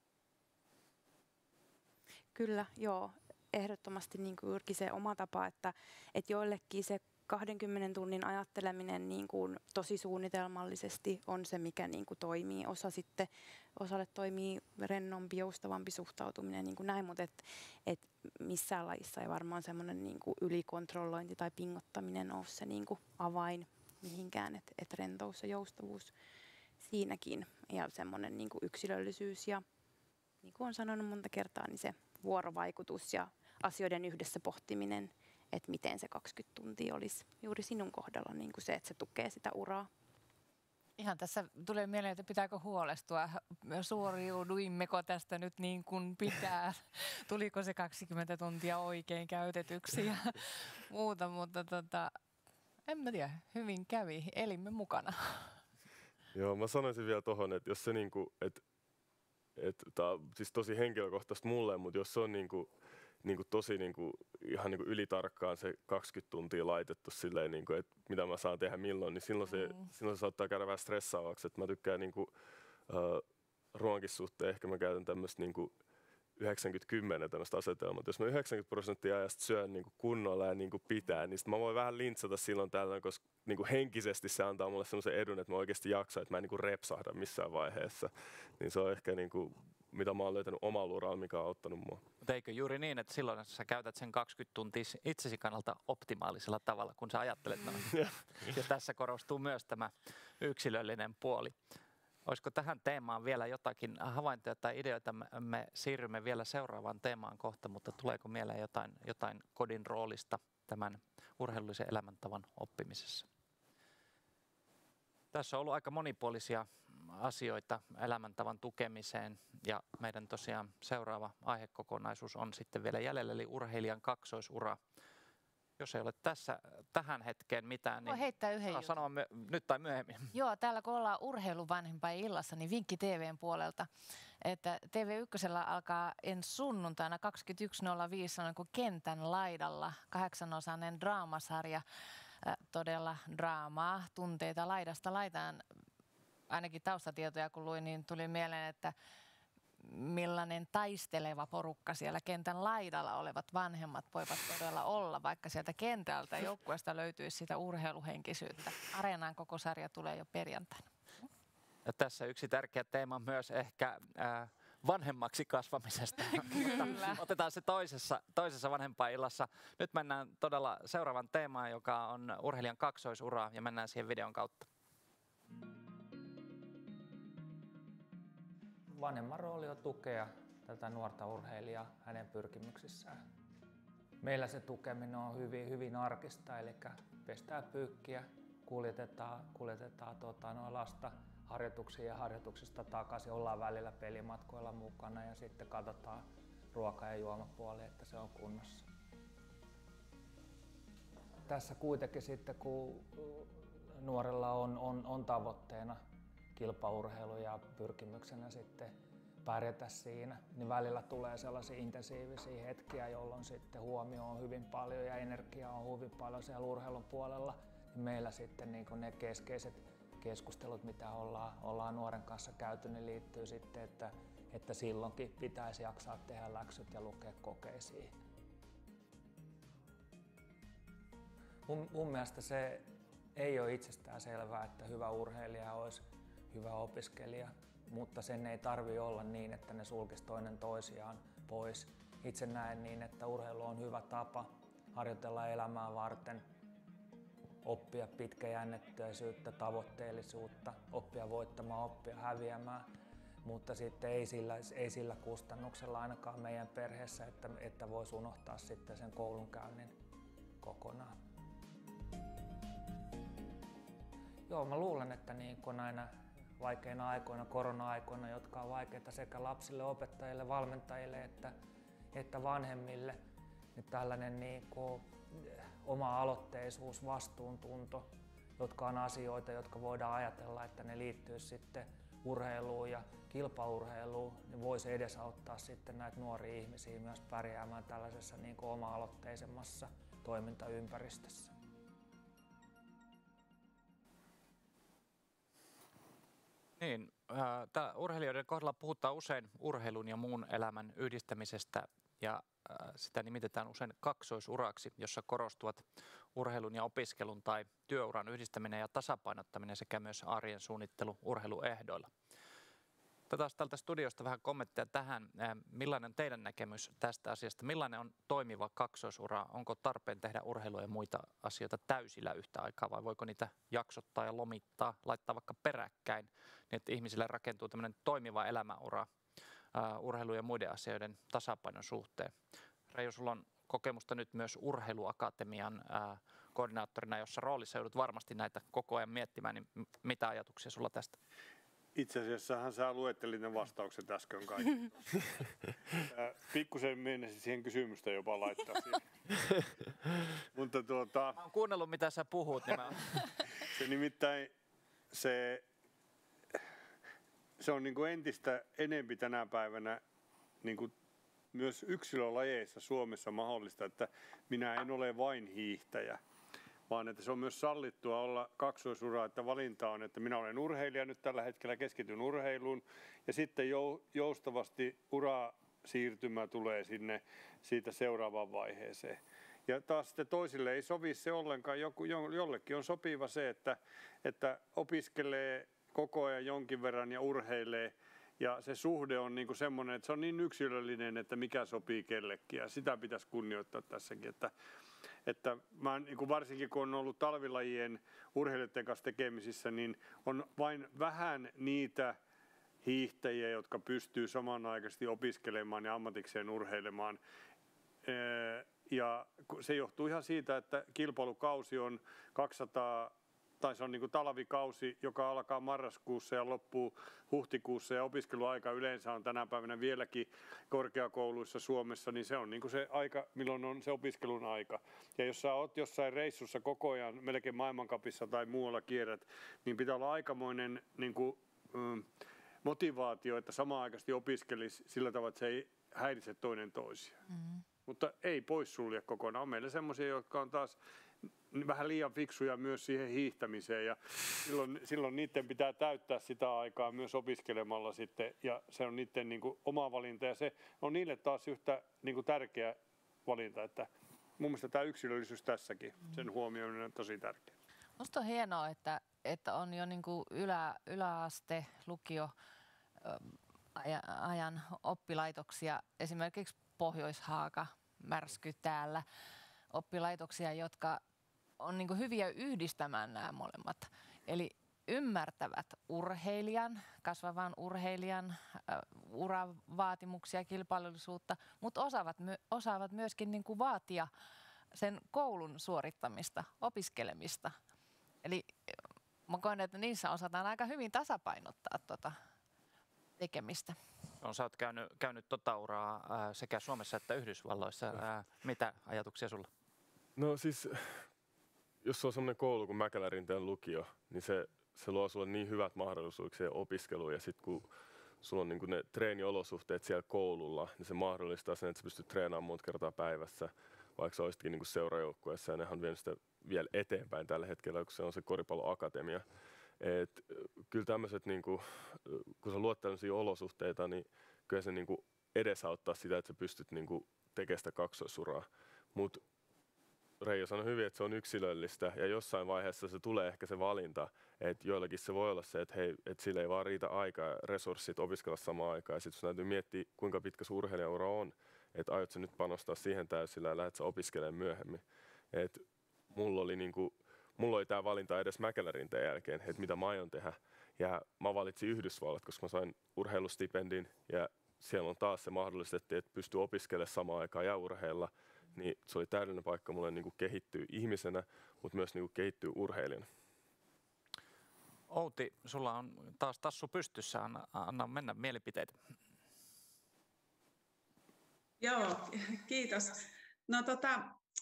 Kyllä, joo. Ehdottomasti niin kuin juurikin se oma tapa, että, että joillekin se kahdenkymmenen tunnin ajatteleminen niin kuin tosi suunnitelmallisesti on se, mikä niin kuin toimii. Osa sitten, osalle toimii rennompi, joustavampi suhtautuminen, niin kuin näin, mutta et, et missään lajissa ei varmaan semmoinen niin kuin ylikontrollointi tai pingottaminen ole se niin kuin avain mihinkään, että et rentous ja joustavuus siinäkin ja semmoinen niin kuin yksilöllisyys ja niin kuin olen sanonut monta kertaa, niin se vuorovaikutus ja asioiden yhdessä pohtiminen, että miten se kaksikymmentä tuntia olisi juuri sinun kohdalla niin kuin se, että se tukee sitä uraa. Ihan tässä tulee mieleen, että pitääkö huolestua suoriuduimmeko tästä nyt niin kuin pitää, tuliko se kaksikymmentä tuntia oikein käytetyksi ja muuta, mutta tota, en mä tiedä, hyvin kävi, elimme mukana. Joo, mä sanoisin vielä tohon, että jos se niinku, että et, tää on siis tosi henkilökohtaista mulle, mutta jos se on niinku, niinku tosi niinku, ihan niinku ylitarkkaan se kaksikymmentä tuntia laitettu silleen, niinku, että mitä mä saan tehdä milloin, niin silloin se, mm. silloin se saattaa käydä vähän stressaavaksi. Et mä tykkään niinku, äh, ruoankin suhteen, ehkä mä käytän tämmöistä niinku yhdeksänkymmentä kymmenen tämmöistä asetelmaa. Jos mä yhdeksänkymmentä prosenttia ajasta syön niinku kunnolla ja niinku pitää, niin sit mä voin vähän lintsata silloin tällöin, koska niinku henkisesti se antaa mulle semmoisen edun, että mä oikeasti jaksan, että mä en niinku repsahda missään vaiheessa. Niin se on ehkä niinku, mitä mä oon löytänyt omalla uralla, mikä on auttanut mua. Mutta eikö juuri niin, että silloin sä käytät sen kaksikymmentä tuntia itsesi kannalta optimaalisella tavalla, kun sä ajattelet noin. Ja tässä korostuu myös tämä yksilöllinen puoli. Olisiko tähän teemaan vielä jotakin havaintoja tai ideoita? Me siirrymme vielä seuraavaan teemaan kohta, mutta tuleeko mieleen jotain, jotain kodin roolista tämän urheilullisen elämäntavan oppimisessa? Tässä on ollut aika monipuolisia asioita elämäntavan tukemiseen ja meidän tosiaan seuraava aihekokonaisuus on sitten vielä jäljellä, eli urheilijan kaksoisura. Jos ei ole tässä tähän hetkeen mitään, niin voi heittää yhden jutun. Sanoa my- nyt tai myöhemmin. Joo, täällä kun ollaan urheiluvanhempain illassa, niin vinkki T V:n puolelta, että T V yksi alkaa ensi sunnuntaina kaksikymmentäyksi nolla viisi on niin Kentän laidalla kahdeksanosainen draamasarja. Äh, todella draamaa, tunteita laidasta laitaan. Ainakin taustatietoja kun luin, niin tuli mieleen, että millainen taisteleva porukka siellä kentän laidalla olevat vanhemmat voivat todella olla, vaikka sieltä kentältä joukkueesta löytyisi sitä urheiluhenkisyyttä. Areenaan koko sarja tulee jo perjantaina. Ja tässä yksi tärkeä teema myös ehkä äh, vanhemmaksi kasvamisesta. Kyllä. Otetaan se toisessa, toisessa vanhempainillassa. Nyt mennään todella seuraavan teemaan, joka on urheilijan kaksoisura, ja mennään siihen videon kautta. Vanhemman rooli on tukea tätä nuorta urheilijaa hänen pyrkimyksissään. Meillä se tukeminen on hyvin, hyvin arkista, eli pestään pyykkiä, kuljetetaan, kuljetetaan tota, noin lasta harjoituksiin ja harjoituksista takaisin, ollaan välillä pelimatkoilla mukana ja sitten katsotaan ruoka- ja juomapuoli, että se on kunnossa. Tässä kuitenkin sitten, kun nuorella on, on, on tavoitteena kilpaurheilu ja pyrkimyksenä sitten pärjätä siinä, niin välillä tulee sellaisia intensiivisiä hetkiä, jolloin sitten huomio on hyvin paljon ja energia on hyvin paljon siellä urheilun puolella. Niin meillä sitten niin kuin ne keskeiset keskustelut, mitä ollaan, ollaan nuoren kanssa käyty, niin liittyy sitten, että, että silloinkin pitäisi jaksaa tehdä läksyt ja lukea kokeisiin. Mun, mun mielestä se ei ole itsestään selvää, että hyvä urheilija olisi hyvä opiskelija, mutta sen ei tarvitse olla niin, että ne sulkisi toinen toisiaan pois. Itse näen niin, että urheilu on hyvä tapa harjoitella elämää varten, oppia pitkäjännitteisyyttä, tavoitteellisuutta, oppia voittamaan, oppia häviämään, mutta sitten ei sillä, ei sillä kustannuksella ainakaan meidän perheessä, että, että voisi unohtaa sitten sen koulunkäynnin kokonaan. Joo, mä luulen, että niin kun näinä vaikeina aikoina, korona-aikoina, jotka on vaikeita sekä lapsille, opettajille, valmentajille että, että vanhemmille, niin tällainen niin kuin oma-aloitteisuus, vastuuntunto, jotka on asioita, jotka voidaan ajatella, että ne liittyy sitten urheiluun ja kilpaurheiluun, niin voisi edesauttaa sitten näitä nuoria ihmisiä myös pärjäämään tällaisessa niin kuin oma-aloitteisemmassa toimintaympäristössä. Niin, äh, urheilijoiden kohdalla puhutaan usein urheilun ja muun elämän yhdistämisestä ja äh, sitä nimitetään usein kaksoisuraksi, jossa korostuvat urheilun ja opiskelun tai työuran yhdistäminen ja tasapainottaminen sekä myös arjen suunnittelu urheiluehdoilla. Otetaan tältä studiosta vähän kommentteja tähän. Millainen on teidän näkemys tästä asiasta? Millainen on toimiva kaksoisura? Onko tarpeen tehdä urheilua ja muita asioita täysillä yhtä aikaa vai voiko niitä jaksottaa ja lomittaa, laittaa vaikka peräkkäin, niin että ihmisille rakentuu tämmöinen toimiva elämäura uh, urheilu ja muiden asioiden tasapainon suhteen? Reijo, sulla on kokemusta nyt myös Urheiluakatemian uh, koordinaattorina, jossa roolissa joudut varmasti näitä koko ajan miettimään, niin mitä ajatuksia sulla tästä? Itse asiassahan sä luettelit ne vastaukset äsken kaikki. Pikkusen mennessä siihen kysymystä jopa laittaa siihen. Mutta tuota... Mä oon kuunnellut, mitä sä puhut. Niin mä... se nimittäin, se, se on niin kuin entistä enempi tänä päivänä niin kuin myös yksilölajeissa Suomessa mahdollista, että minä en ole vain hiihtäjä, vaan että se on myös sallittua olla kaksoisuraa, että valinta on, että minä olen urheilija nyt tällä hetkellä, keskityn urheiluun ja sitten joustavasti urasiirtymä tulee sinne siitä seuraavaan vaiheeseen. Ja taas sitten toisille ei sovi se ollenkaan, Joku, jollekin on sopiva se, että, että opiskelee koko ajan jonkin verran ja urheilee. Ja se suhde on niin kuin semmoinen, että se on niin yksilöllinen, että mikä sopii kellekin. Ja sitä pitäisi kunnioittaa tässäkin. Että, että mä, niin kuin varsinkin kun on ollut talvilajien urheilijoiden kanssa tekemisissä, niin on vain vähän niitä hiihtäjiä, jotka pystyy samanaikaisesti opiskelemaan ja ammatikseen urheilemaan. Ja se johtuu ihan siitä, että kilpailukausi on kaksisataa, tai se on niin kuin talvikausi, joka alkaa marraskuussa ja loppuu huhtikuussa, ja opiskeluaika yleensä on tänä päivänä vieläkin korkeakouluissa Suomessa, niin se on niin kuin se aika, milloin on se opiskelun aika. Ja jos sä oot jossain reissussa koko ajan, melkein maailmankapissa tai muualla kierrät, niin pitää olla aikamoinen niin kuin, mm, motivaatio, että samaan aikaisesti opiskelisi sillä tavalla, että se ei häiritse toinen toisiaan. Mm-hmm. Mutta ei poissulje kokonaan. On meillä semmoisia, jotka on taas vähän liian fiksuja myös siihen hiihtämiseen ja silloin, silloin niiden pitää täyttää sitä aikaa myös opiskelemalla sitten ja se on niiden niin kuin oma valinta ja se on niille taas yhtä niin kuin tärkeä valinta, että mun mielestä tämä yksilöllisyys tässäkin, sen huomioiminen on tosi tärkeää. Musta on hienoa, että, että on jo niin kuin ylä, yläaste, lukio ajan oppilaitoksia, esimerkiksi Pohjois-Haaka, Märsky täällä, oppilaitoksia, jotka on niin kuin hyviä yhdistämään nämä molemmat. Eli ymmärtävät urheilijan, kasvavan urheilijan äh, uravaatimuksia, kilpailullisuutta, mutta osaavat, my, osaavat myöskin niin kuin vaatia sen koulun suorittamista, opiskelemista. Eli mä koen, että niissä osataan aika hyvin tasapainottaa tuota tekemistä. No, sä oot käynyt, käynyt tota uraa ää, sekä Suomessa että Yhdysvalloissa. Ää, mitä ajatuksia sulla? No siis, jos on sellainen koulu kuin Mäkelärinteen lukio, niin se, se luo sulle niin hyvät mahdollisuuksia opiskeluun. Ja sitten kun sulla on niin kuin ne treeniolosuhteet siellä koululla, niin se mahdollistaa sen, että sä pystyt treenaamaan monta kertaa päivässä, vaikka sä olisitkin niin kuin seurajoukkueessa. Ja nehän on vienyt sitä vielä eteenpäin tällä hetkellä, kun se on se koripalloakatemia. Et, kyllä tämmöiset, niinku, kun sä luot tämmöisiä olosuhteita, niin kyllä se niinku edesauttaa sitä, että sä pystyt niinku tekemään sitä kaksoisuraa. Mutta Reijo sanoi hyvin, että se on yksilöllistä ja jossain vaiheessa se tulee ehkä se valinta, että joillakin se voi olla se, että hei, et sillä ei vaan riitä aikaa ja resurssit opiskella samaan aikaan. Ja sitten sun täytyy miettiä, kuinka pitkä sun urheilijaura on, että aiot sä nyt panostaa siihen täysillä ja lähdet sä opiskelemaan myöhemmin. Et mulla oli niinku Mulla oli tämä valinta edes Mäkelärinteen jälkeen, että mitä mä aion tehdä. Ja mä valitsin Yhdysvallat, koska mä sain urheilustipendin ja siellä on taas se mahdollistettiin, että pystyy opiskelemaan samaan aikaan ja urheilla. Niin se oli täydellinen paikka mulle niin kuin kehittyä ihmisenä, mutta myös niin kuin kehittyä urheilijana. Outi, sulla on taas tassu pystyssä. Anna, anna mennä mielipiteitä. Joo, kiitos. No tota...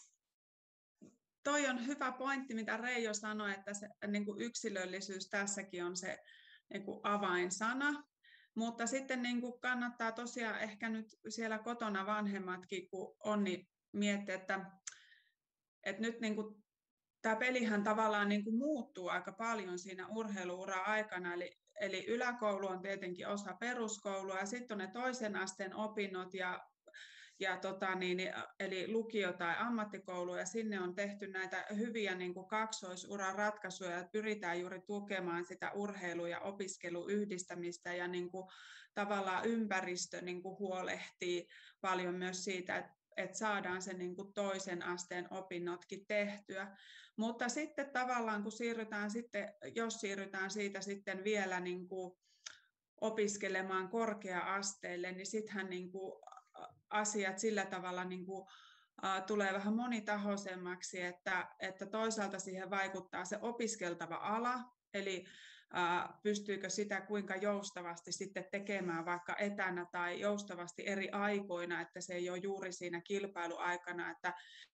Toi on hyvä pointti, mitä Reijo sanoi, että se niin kuin yksilöllisyys tässäkin on se niin kuin avainsana. Mutta sitten niin kuin kannattaa tosiaan ehkä nyt siellä kotona vanhemmatkin, kun on, niin miettiä, että, että nyt niin kuin, tämä pelihän tavallaan niin kuin muuttuu aika paljon siinä urheilu-uran aikana. Eli, eli yläkoulu on tietenkin osa peruskoulua ja sitten on ne toisen asteen opinnot ja Ja tota, niin, eli lukio tai ammattikoulu, ja sinne on tehty näitä hyviä niin kuin kaksoisuran ratkaisuja, että pyritään juuri tukemaan sitä urheilu- ja opiskelun yhdistämistä, ja niin kuin, tavallaan ympäristö niin kuin huolehtii paljon myös siitä, että, että saadaan se niin kuin toisen asteen opinnotkin tehtyä. Mutta sitten tavallaan, kun siirrytään sitten, jos siirrytään siitä sitten vielä niin kuin opiskelemaan korkea-asteelle, niin sittenhän niin kuin asiat sillä tavalla niin kuin, ä, tulee vähän monitahoisemmaksi, että, että toisaalta siihen vaikuttaa se opiskeltava ala, eli pystyykö sitä kuinka joustavasti sitten tekemään vaikka etänä tai joustavasti eri aikoina, että se ei ole juuri siinä kilpailuaikana, että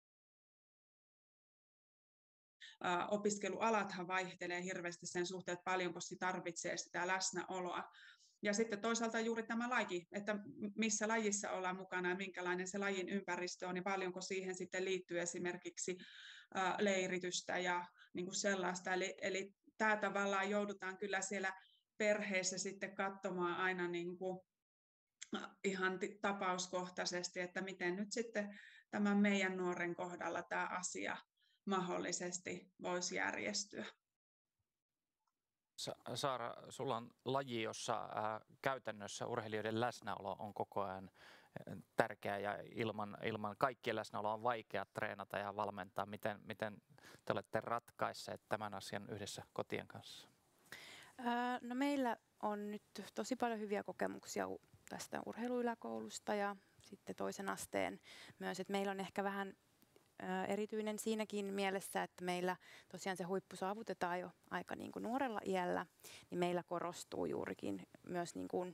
opiskelualathan vaihtelee hirveästi sen suhteen, että paljonko se tarvitsee sitä läsnäoloa. Ja sitten toisaalta juuri tämä laji, että missä lajissa ollaan mukana ja minkälainen se lajin ympäristö on ja paljonko siihen sitten liittyy esimerkiksi leiritystä ja niin kuin sellaista. Eli, eli tämä tavallaan joudutaan kyllä siellä perheessä sitten katsomaan aina niin kuin ihan tapauskohtaisesti, että miten nyt sitten tämän meidän nuoren kohdalla tämä asia mahdollisesti voisi järjestyä. Saara, sulla on laji, jossa käytännössä urheilijoiden läsnäolo on koko ajan tärkeää ja ilman, ilman kaikkien läsnäoloa on vaikea treenata ja valmentaa. Miten, miten te olette ratkaisseet tämän asian yhdessä kotien kanssa? No meillä on nyt tosi paljon hyviä kokemuksia tästä urheiluyläkoulusta ja sitten toisen asteen myös, että meillä on ehkä vähän erityinen siinäkin mielessä, että meillä tosiaan se huippu saavutetaan jo aika niin kuin nuorella iällä, niin meillä korostuu juurikin myös niin kuin,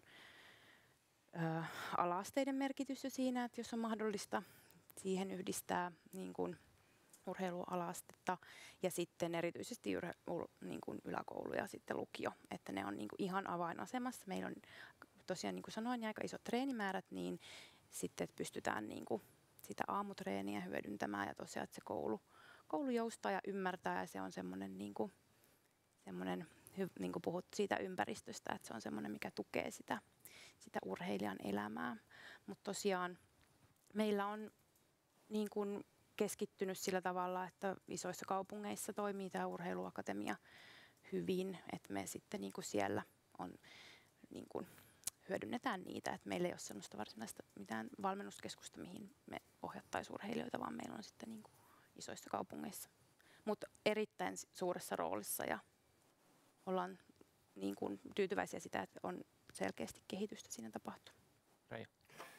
ä, ala-asteiden merkitys jo siinä, että jos on mahdollista siihen yhdistää niin kuin urheiluala-astetta ja sitten erityisesti urhe- niin kuin yläkoulu ja sitten lukio, että ne on niin kuin ihan avainasemassa. Meillä on tosiaan, niin kuin sanoin, aika isot treenimäärät, niin sitten että pystytään niin kuin sitä aamutreeniä hyödyntämään ja tosiaan, että se koulu, koulu joustaa ja ymmärtää ja se on semmoinen, niin kuin, semmoinen niin kuin puhut siitä ympäristöstä, että se on semmoinen, mikä tukee sitä, sitä urheilijan elämää. Mutta tosiaan meillä on niin kuin keskittynyt sillä tavalla, että isoissa kaupungeissa toimii tämä urheiluakatemia hyvin, että me sitten niin kuin siellä on niin kuin hyödynnetään niitä, että meillä ei ole sellaista varsinaista mitään valmennuskeskusta, mihin me ohjattaisiin urheilijoita, vaan meillä on sitten niin kuin isoissa kaupungeissa. Mutta erittäin suuressa roolissa ja ollaan niin kuin tyytyväisiä sitä, että on selkeästi kehitystä siinä tapahtunut. Reijo.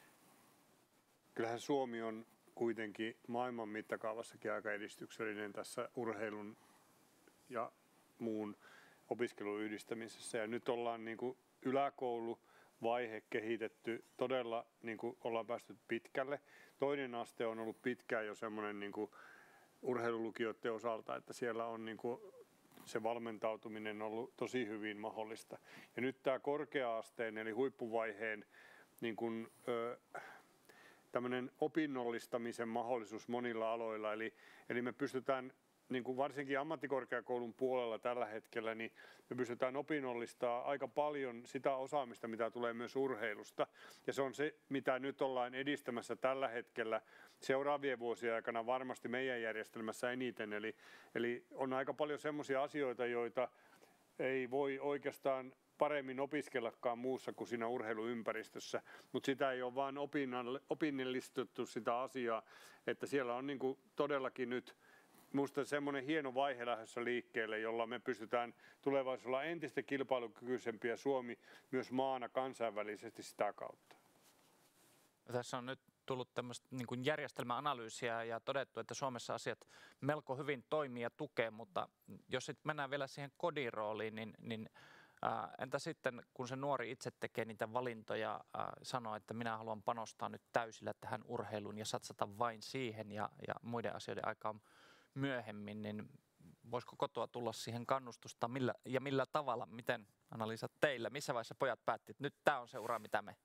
Kyllähän Suomi on kuitenkin maailman mittakaavassakin aika edistyksellinen tässä urheilun ja muun opiskelun yhdistämisessä. Ja nyt ollaan niin kuin yläkoulu vaihe kehitetty todella, niin kuin ollaan päästy pitkälle. Toinen aste on ollut pitkään jo semmoinen niin kuin urheilulukioiden osalta, että siellä on niin kuin se valmentautuminen ollut tosi hyvin mahdollista. Ja nyt tämä korkea-asteen eli huippuvaiheen niin kuin, ö, tämmöinen opinnollistamisen mahdollisuus monilla aloilla. Eli, eli me pystytään niin kuin varsinkin ammattikorkeakoulun puolella tällä hetkellä, niin me pystytään opinnollistamaan aika paljon sitä osaamista, mitä tulee myös urheilusta. Ja se on se, mitä nyt ollaan edistämässä tällä hetkellä seuraavien vuosien aikana varmasti meidän järjestelmässä eniten. Eli, eli on aika paljon semmoisia asioita, joita ei voi oikeastaan paremmin opiskellakaan muussa kuin siinä urheiluympäristössä, mutta sitä ei ole vaan opinnallistettu sitä asiaa, että siellä on niin kuin todellakin nyt minusta semmoinen hieno vaihe lähdössä liikkeelle, jolla me pystytään tulevaisuudessa entistä kilpailukykyisempiä Suomi myös maana kansainvälisesti sitä kautta. Tässä on nyt tullut tämmöistä niin kuin järjestelmäanalyysiä ja todettu, että Suomessa asiat melko hyvin toimii ja tukee, mutta jos sitten mennään vielä siihen kodin rooliin, niin, niin ää, entä sitten kun se nuori itse tekee niitä valintoja, ää, sanoo, että minä haluan panostaa nyt täysillä tähän urheiluun ja satsata vain siihen ja, ja muiden asioiden aikaan myöhemmin, niin voisiko kotoa tulla siihen kannustusta millä, ja millä tavalla, miten Anna-Liisa teillä, missä vaiheessa pojat päätti, että nyt tämä on se ura, mitä me?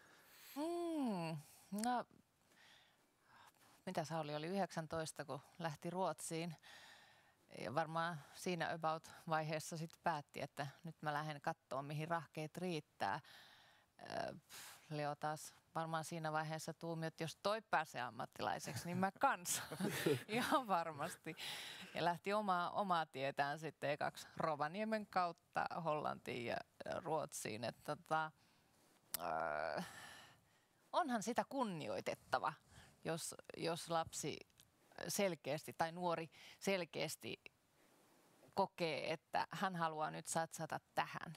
Mm, no, mitä Sauli oli yhdeksäntoista, kun lähti Ruotsiin ja varmaan siinä about-vaiheessa sitten päätti, että nyt mä lähden katsoa, mihin rahkeet riittää. Leo taas varmaan siinä vaiheessa tuumi, että jos toi pääsee ammattilaiseksi, niin mä kanssa. Ihan varmasti. Ja lähti omaa, omaa tietään sitten ekaksi Rovaniemen kautta Hollantiin ja Ruotsiin. Että tota, äh, onhan sitä kunnioitettava, jos, jos lapsi selkeästi tai nuori selkeästi kokee, että hän haluaa nyt satsata tähän.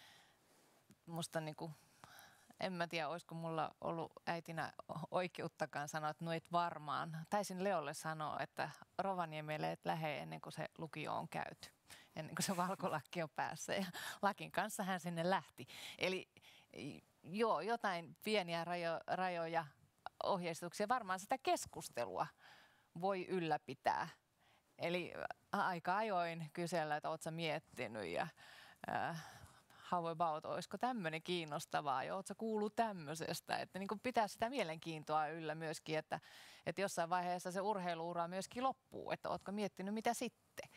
Musta niinku en mä tiedä, olisiko mulla ollut äitinä oikeuttakaan sanoa, että no et varmaan. Taisin Leolle sanoa, että Rovaniemelle et lähde ennen kuin se lukio on käyty. ennen kuin se valkolakki on päässä. Ja lakin kanssa hän sinne lähti. Eli joo, jotain pieniä rajo, rajoja, ohjeistuksia, varmaan sitä keskustelua voi ylläpitää. Eli aika ajoin kysellä, että ootko sä miettinyt ja äh, how about, olisiko tämmöinen kiinnostavaa ja ootko sä kuullut tämmöisestä. Että niin kuin pitää sitä mielenkiintoa yllä myöskin, että, että jossain vaiheessa se urheiluura myöskin loppuu, että ootko miettinyt mitä sitten.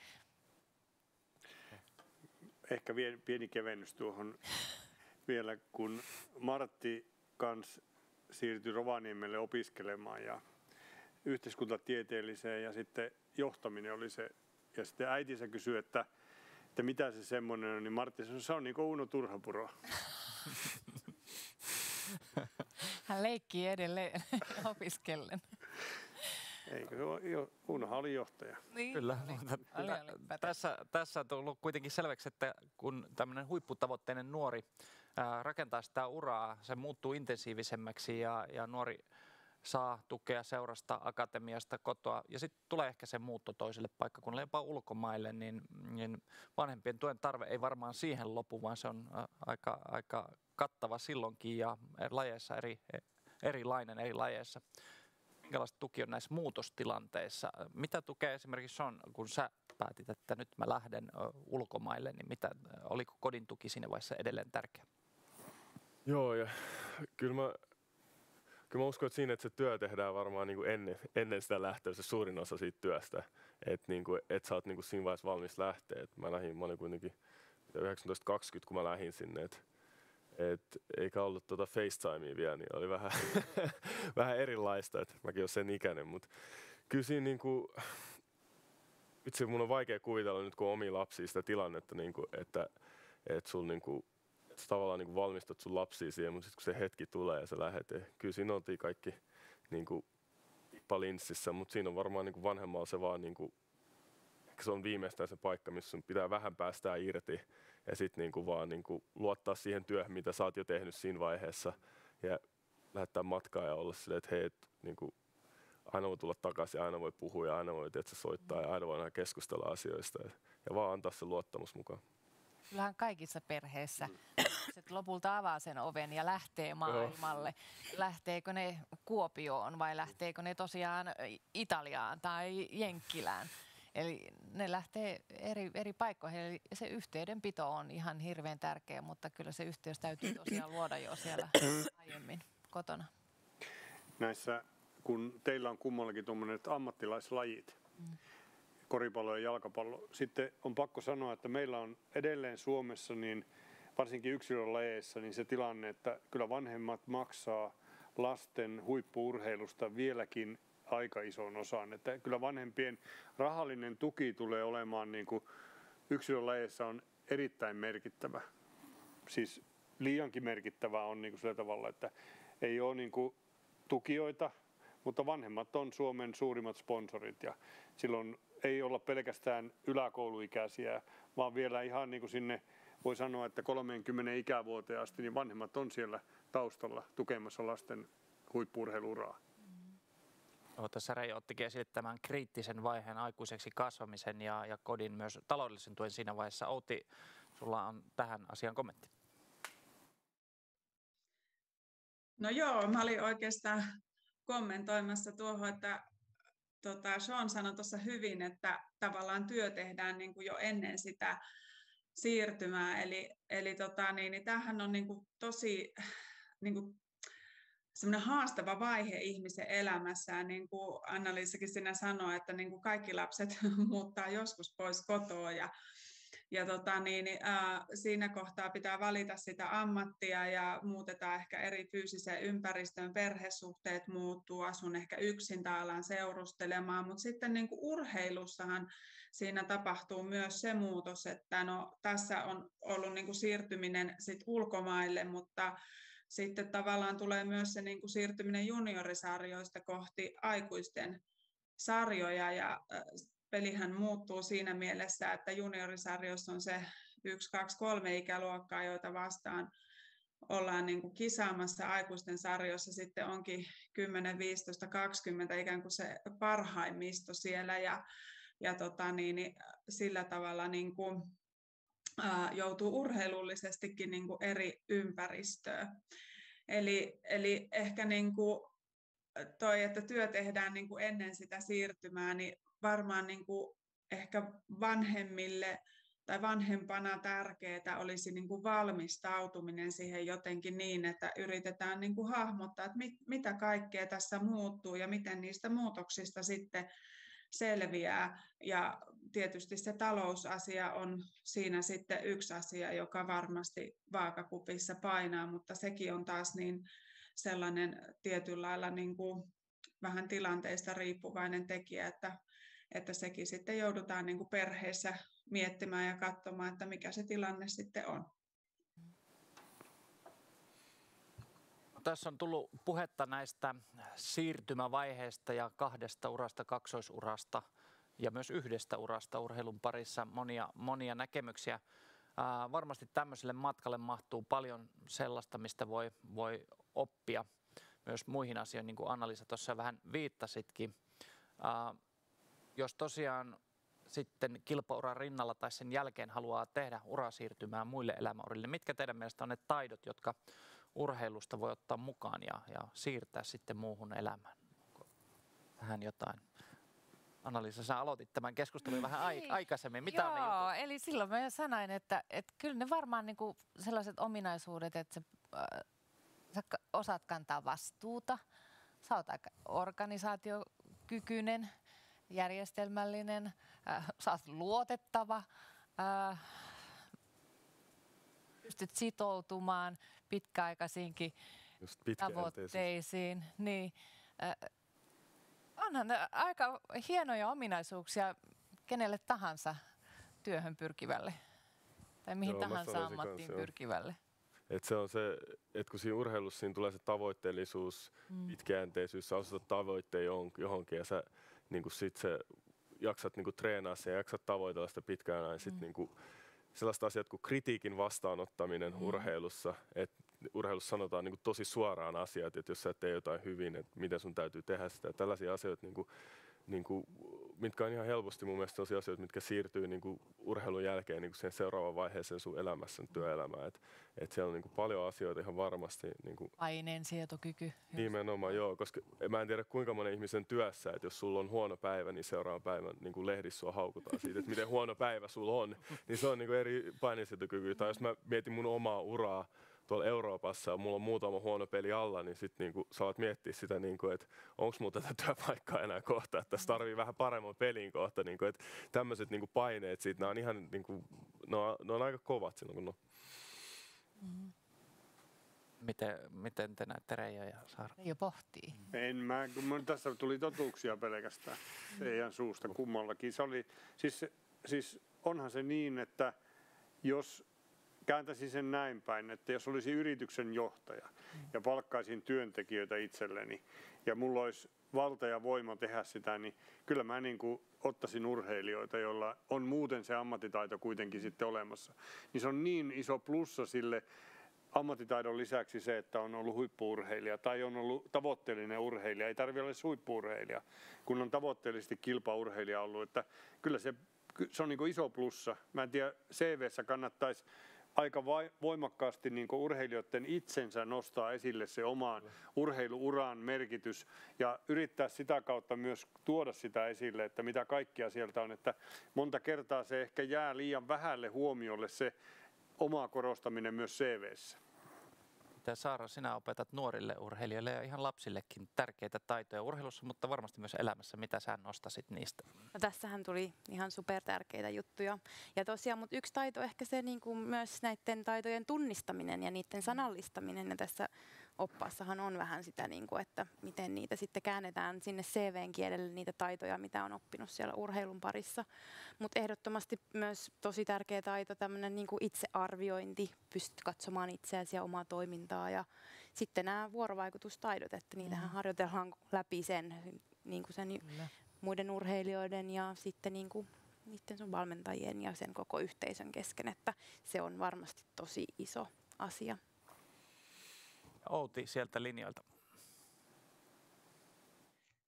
Ehkä pieni kevennys tuohon vielä, kun Martti kans siirtyi Rovaniemelle opiskelemaan ja yhteiskuntatieteelliseen ja sitten johtaminen oli se. Ja sitten äitinsä kysyi, että, että mitä se semmoinen on, niin Martti sanoi, se on niin kuin Uno Turhapuro. Hän leikkii edelleen opiskellen. Eikö se ole, Unohan oli johtaja. Niin. Kyllä, mutta oli, oli, tässä, tässä on tullut kuitenkin selväksi, että kun tämmöinen huipputavoitteinen nuori ää, rakentaa sitä uraa, se muuttuu intensiivisemmäksi ja, ja nuori saa tukea seurasta, akatemiasta, kotoa ja sitten tulee ehkä se muutto toiselle paikkakunnalle, jopa ulkomaille, niin, niin vanhempien tuen tarve ei varmaan siihen lopu, vaan se on ä, aika, aika kattava silloinkin ja lajeissa eri, erilainen eri lajeissa. Minkälaista tuki on näissä muutostilanteissa? Mitä tukea esimerkiksi on, kun sä päätit, että nyt mä lähden ulkomaille, niin mitä, oliko kodin tuki siinä vaiheessa edelleen tärkeä? Joo, ja kyllä mä, kyllä mä uskon, että siinä, että se työ tehdään varmaan niin kuin ennen, ennen sitä lähtöä, se suurin osa siitä työstä, että niin kuin, et sä oot niin kuin siinä vaiheessa valmis lähteä. Et mä lähdin, mä olin kuitenkin yhdeksäntoista kaksikymmentä, kun mä lähdin sinne, että et eikä ollut tuota FaceTimea vielä, niin oli vähän, vähän erilaista, että mäkin olen sen ikäinen, mutta kyllä siinä niinku, itse mun on vaikea kuvitella nyt kun on omia lapsia sitä tilannetta, niinku, että et sul niinku, et sä tavallaan niinku valmistat sun lapsia siihen, mutta sitten kun se hetki tulee ja sä lähet, ja kyllä siinä oltiin kaikki niinku palinssissä, mutta siinä on varmaan niinku vanhemmalla se vaan niinku, se on viimeistään se paikka, missä sun pitää vähän päästää irti ja sitten niinku vaan niinku luottaa siihen työhön, mitä sä oot jo tehnyt siinä vaiheessa ja lähettää matkaa ja olla silleen, että hei, et, niinku, aina voi tulla takaisin ja aina voi puhua ja aina voi tietysti, soittaa ja aina voi keskustella asioista ja, ja vaan antaa se luottamus mukaan. Kyllähän kaikissa perheissä se lopulta avaa sen oven ja lähtee maailmalle. Lähteekö ne Kuopioon vai lähteekö ne tosiaan Italiaan tai Jenkkilään? Eli ne lähtee eri, eri paikkoihin, eli se yhteydenpito on ihan hirveän tärkeä, mutta kyllä se yhteys täytyy tosiaan luoda jo siellä aiemmin kotona. Näissä, kun teillä on kummallakin tuommoiset ammattilaislajit, mm. koripallo ja jalkapallo, sitten on pakko sanoa, että meillä on edelleen Suomessa, niin varsinkin yksilölajeissa, niin se tilanne, että kyllä vanhemmat maksaa lasten huippu-urheilusta vieläkin aika ison osan. Että kyllä vanhempien rahallinen tuki tulee olemaan niin kuin yksilölajeissa on erittäin merkittävä. Siis liiankin merkittävää on niin kuin sillä tavalla, että ei ole niin kuin tukijoita, mutta vanhemmat on Suomen suurimmat sponsorit ja silloin ei olla pelkästään yläkouluikäisiä, vaan vielä ihan niin kuin sinne voi sanoa, että kolmeenkymmeneen ikävuoteen asti niin vanhemmat on siellä taustalla tukemassa lasten huippu-urheiluuraa. No, tässä Reijo ottikin esille tämän kriittisen vaiheen aikuiseksi kasvamisen ja, ja kodin myös taloudellisen tuen siinä vaiheessa. Outi, sulla on tähän asiaan kommentti. No joo, mä olin oikeastaan kommentoimassa tuohon, että tota, Sean sanoi tuossa hyvin, että tavallaan työ tehdään niin kuin jo ennen sitä siirtymää. Eli, eli tota, niin, niin tämähän on niin kuin tosi niin kuin semmoinen haastava vaihe ihmisen elämässä, niin kuin Anna-Liisakin sinä sanoi, että niin kuin kaikki lapset muuttaa joskus pois kotoa ja, ja tota, niin, ää, siinä kohtaa pitää valita sitä ammattia ja muutetaan ehkä eri fyysiseen ympäristöön, perhesuhteet muuttuu, asun ehkä yksin tai alan seurustelemaan, mutta sitten niin kuin urheilussahan siinä tapahtuu myös se muutos, että no, tässä on ollut niin kuin siirtyminen sit ulkomaille, mutta sitten tavallaan tulee myös se niin kuin siirtyminen juniorisarjoista kohti aikuisten sarjoja ja pelihän muuttuu siinä mielessä, että juniorisarjoissa on se yksi, kaksi, kolme ikäluokkaa, joita vastaan ollaan niin kuin kisaamassa. Aikuisten sarjoissa sitten onkin kymmenen, viisitoista, kaksikymmentä ikään kuin se parhaimmisto siellä ja, ja tota niin, sillä tavalla niin kuin, ää, joutuu urheilullisestikin niin kuin eri ympäristöön. Eli, eli ehkä niin kuin toi, että työ tehdään niin kuin ennen sitä siirtymää, niin varmaan niin kuin ehkä vanhemmille tai vanhempana tärkeää olisi niin kuin valmistautuminen siihen jotenkin niin, että yritetään niin kuin hahmottaa, että mit, mitä kaikkea tässä muuttuu ja miten niistä muutoksista sitten selviää. Ja tietysti se talousasia on siinä sitten yksi asia, joka varmasti vaakakupissa painaa, mutta sekin on taas niin sellainen tietyllä lailla niin kuin vähän tilanteista riippuvainen tekijä, että, että sekin sitten joudutaan niin kuin perheessä miettimään ja katsomaan, että mikä se tilanne sitten on. Tässä on tullut puhetta näistä siirtymävaiheista ja kahdesta urasta, kaksoisurasta ja myös yhdestä urasta urheilun parissa monia, monia näkemyksiä. Ää, varmasti tämmöiselle matkalle mahtuu paljon sellaista, mistä voi, voi oppia myös muihin asioihin, niin kuin Anna-Liisa tuossa vähän viittasitkin. Ää, jos tosiaan sitten kilpauran rinnalla tai sen jälkeen haluaa tehdä urasiirtymää muille elämäurille, mitkä teidän mielestä on ne taidot, jotka urheilusta voi ottaa mukaan ja, ja siirtää sitten muuhun elämään? Onko tähän jotain? Anna-Liisa, sä aloitit tämän keskustelun vähän ai- aikaisemmin. Mitä Joo, on ne jutut? eli silloin mä sanoin, että, että kyllä ne varmaan niinku sellaiset ominaisuudet, että sä, äh, sä osaat kantaa vastuuta, sä oot aika organisaatiokykyinen, järjestelmällinen, äh, sä oot luotettava, äh, pystyt sitoutumaan pitkäaikaisiinkin tavoitteisiin. Niin, äh, onhan ne aika hienoja ominaisuuksia kenelle tahansa työhön pyrkivälle tai mihin Joo, tahansa ammattiin kanssa, pyrkivälle. Et se on se, että kun siinä urheilussa siinä tulee se tavoitteellisuus, mm. pitkäjänteisyys, sä asetat tavoitteen johonkin ja sä niin kun sit se jaksat niin kun treenaa sen ja jaksat tavoitella sitä pitkään aina. Sit mm. niin kun sellaiset asiat kuin kritiikin vastaanottaminen mm. urheilussa, että urheilussa sanotaan niin kun tosi suoraan asiat, että jos sä et tee jotain hyvin, että miten sun täytyy tehdä sitä. Ja tällaisia asioita, niin kun, niin kun, mitkä on ihan helposti mun mielestä sellaisia asioita, mitkä siirtyy niin kun urheilun jälkeen niin kun sen seuraavaan vaiheeseen sun elämässä, työelämään. Että et siellä on niin kun paljon asioita ihan varmasti. Niin kun paineensietokyky. Nimenomaan joo, koska mä en tiedä kuinka monen ihmisen työssä, että jos sulla on huono päivä, niin seuraavan päivän niin kuin lehdissä sua haukutaan siitä, että miten huono päivä sulla on. Niin se on niin kuin eri paineensietokyky. Tai jos mä mietin mun omaa uraa tuolla Euroopassa ja mulla on muutama huono peli alla, niin sit niinku saat miettiä sitä, niinku, että onko mulla tätä työpaikkaa enää kohta, että tässä tarvii vähän paremman pelin kohta. Niinku, että tämmöiset niinku paineet siitä, nämä on ihan niinku, ne on, ne on aika kovat silloin, kun no. Mm. Miten, miten te näette Reijo ja Saara? Reijo pohtii. En mä, kun mun tässä tuli totuuksia pelkästään teidän suusta kummallakin. Se oli, siis, siis onhan se niin, että jos kääntäisin sen näin päin, että jos olisi yrityksen johtaja ja palkkaisin työntekijöitä itselleni ja mulla olisi valta ja voima tehdä sitä, niin kyllä mä niin kuin ottaisin urheilijoita, joilla on muuten se ammattitaito kuitenkin sitten olemassa. Niin se on niin iso plussa sille ammattitaidon lisäksi se, että on ollut huippu-urheilija tai on ollut tavoitteellinen urheilija. Ei tarvitse olla huippu-urheilija, kun on tavoitteellisesti kilpaurheilija ollut. Että kyllä se, se on niin kuin iso plussa. Mä en tiedä, C V:ssä kannattaisi aika voimakkaasti niin kuin urheilijoiden itsensä nostaa esille se oman urheiluuran merkitys ja yrittää sitä kautta myös tuoda sitä esille, että mitä kaikkea sieltä on. Että monta kertaa se ehkä jää liian vähälle huomiolle se oma korostaminen myös C V:ssä. Mitä Saara, sinä opetat nuorille urheilijoille ja ihan lapsillekin tärkeitä taitoja urheilussa, mutta varmasti myös elämässä. Mitä sä nostasit niistä? No, tässähän tuli ihan supertärkeitä juttuja. Ja tosiaan, mutta yksi taito ehkä se niin kuin myös näiden taitojen tunnistaminen ja niiden sanallistaminen. Ja tässä oppaassahan on vähän sitä, niin kuin, että miten niitä sitten käännetään sinne C V:n kielelle, niitä taitoja, mitä on oppinut siellä urheilun parissa. Mutta ehdottomasti myös tosi tärkeä taito, tämmöinen niin kuin itsearviointi, pystyt katsomaan itseäsi ja omaa toimintaa. Ja sitten nämä vuorovaikutustaidot, että niitähän mm. harjoitellaan läpi sen, niin kuin sen muiden urheilijoiden ja sitten niin kuin niiden sun valmentajien ja sen koko yhteisön kesken, että se on varmasti tosi iso asia. Outi sieltä linjoilta.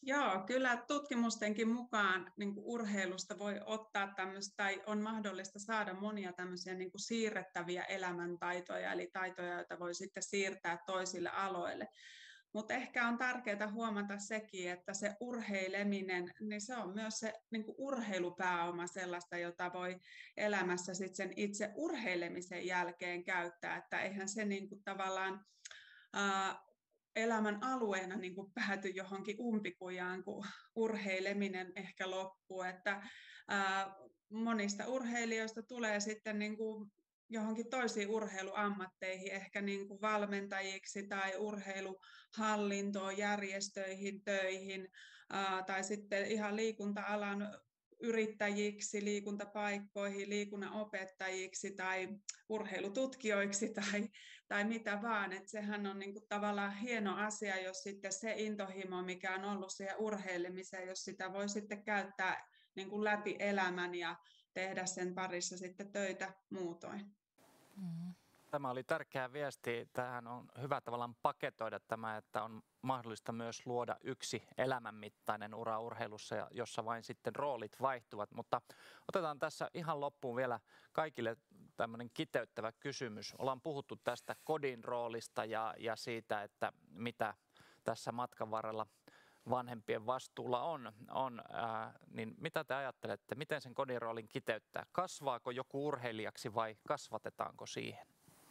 Joo, kyllä tutkimustenkin mukaan niin kuin urheilusta voi ottaa tämmöistä, tai on mahdollista saada monia tämmöisiä niin kuin siirrettäviä elämäntaitoja, eli taitoja, joita voi sitten siirtää toisille aloille. Mutta ehkä on tärkeää huomata sekin, että se urheileminen, niin se on myös se niin kuin urheilupääoma sellaista, jota voi elämässä sit sen itse urheilemisen jälkeen käyttää, että eihän se niin kuin tavallaan ää, elämän alueena niin kuin pääty johonkin umpikujaan, kun urheileminen ehkä loppuu, että ää, monista urheilijoista tulee sitten niin kuin johonkin toisiin urheiluammatteihin, ehkä niin kuin valmentajiksi tai urheiluhallintoon, järjestöihin, töihin ää, tai sitten ihan liikunta-alan yrittäjiksi, liikuntapaikkoihin, liikunnan opettajiksi tai urheilututkijoiksi tai, tai mitä vaan. Et sehän on niinku tavallaan hieno asia, jos sitten se intohimo, mikä on ollut siihen urheilemiseen, jos sitä voi sitten käyttää niinku läpi elämän ja tehdä sen parissa sitten töitä muutoin. Mm-hmm. Tämä oli tärkeä viesti. Tähän on hyvä tavallaan paketoida tämä, että on mahdollista myös luoda yksi elämänmittainen ura urheilussa, jossa vain sitten roolit vaihtuvat. Mutta otetaan tässä ihan loppuun vielä kaikille tämmöinen kiteyttävä kysymys. Ollaan puhuttu tästä kodin roolista ja, ja siitä, että mitä tässä matkan varrella vanhempien vastuulla on, on ää, niin mitä te ajattelette, miten sen kodin roolin kiteyttää? Kasvaako joku urheilijaksi vai kasvatetaanko siihen?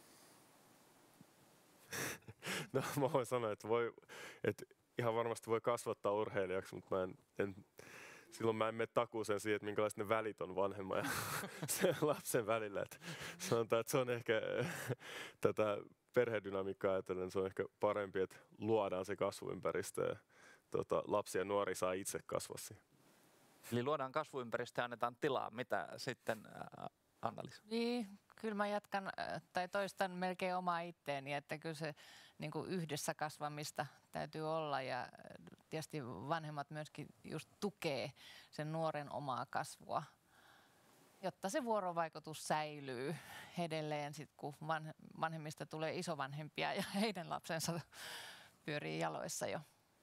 No mä voin sanoa, että, voi, että ihan varmasti voi kasvattaa urheilijaksi, mutta mä en, en, silloin mä en mene takuuseen siihen, että minkälaiset ne välit on vanhemman ja sen lapsen välillä. Että sanotaan, että se on ehkä tätä perhedynamiikkaa ajatellen, se on ehkä parempi, että luodaan se kasvuympäristö ja tota, lapsi ja nuori saa itse kasvaa siihen. Eli luodaan kasvuympäristö ja annetaan tilaa. Mitä sitten Anna-Liisa? Niin, kyllä mä jatkan tai toistan melkein omaa itteeni, että kyllä se niin kuin yhdessä kasvamista täytyy olla ja tietysti vanhemmat myöskin just tukee sen nuoren omaa kasvua, jotta se vuorovaikutus säilyy edelleen sit, kun vanhemmista tulee isovanhempia ja heidän lapsensa pyörii jaloissa jo.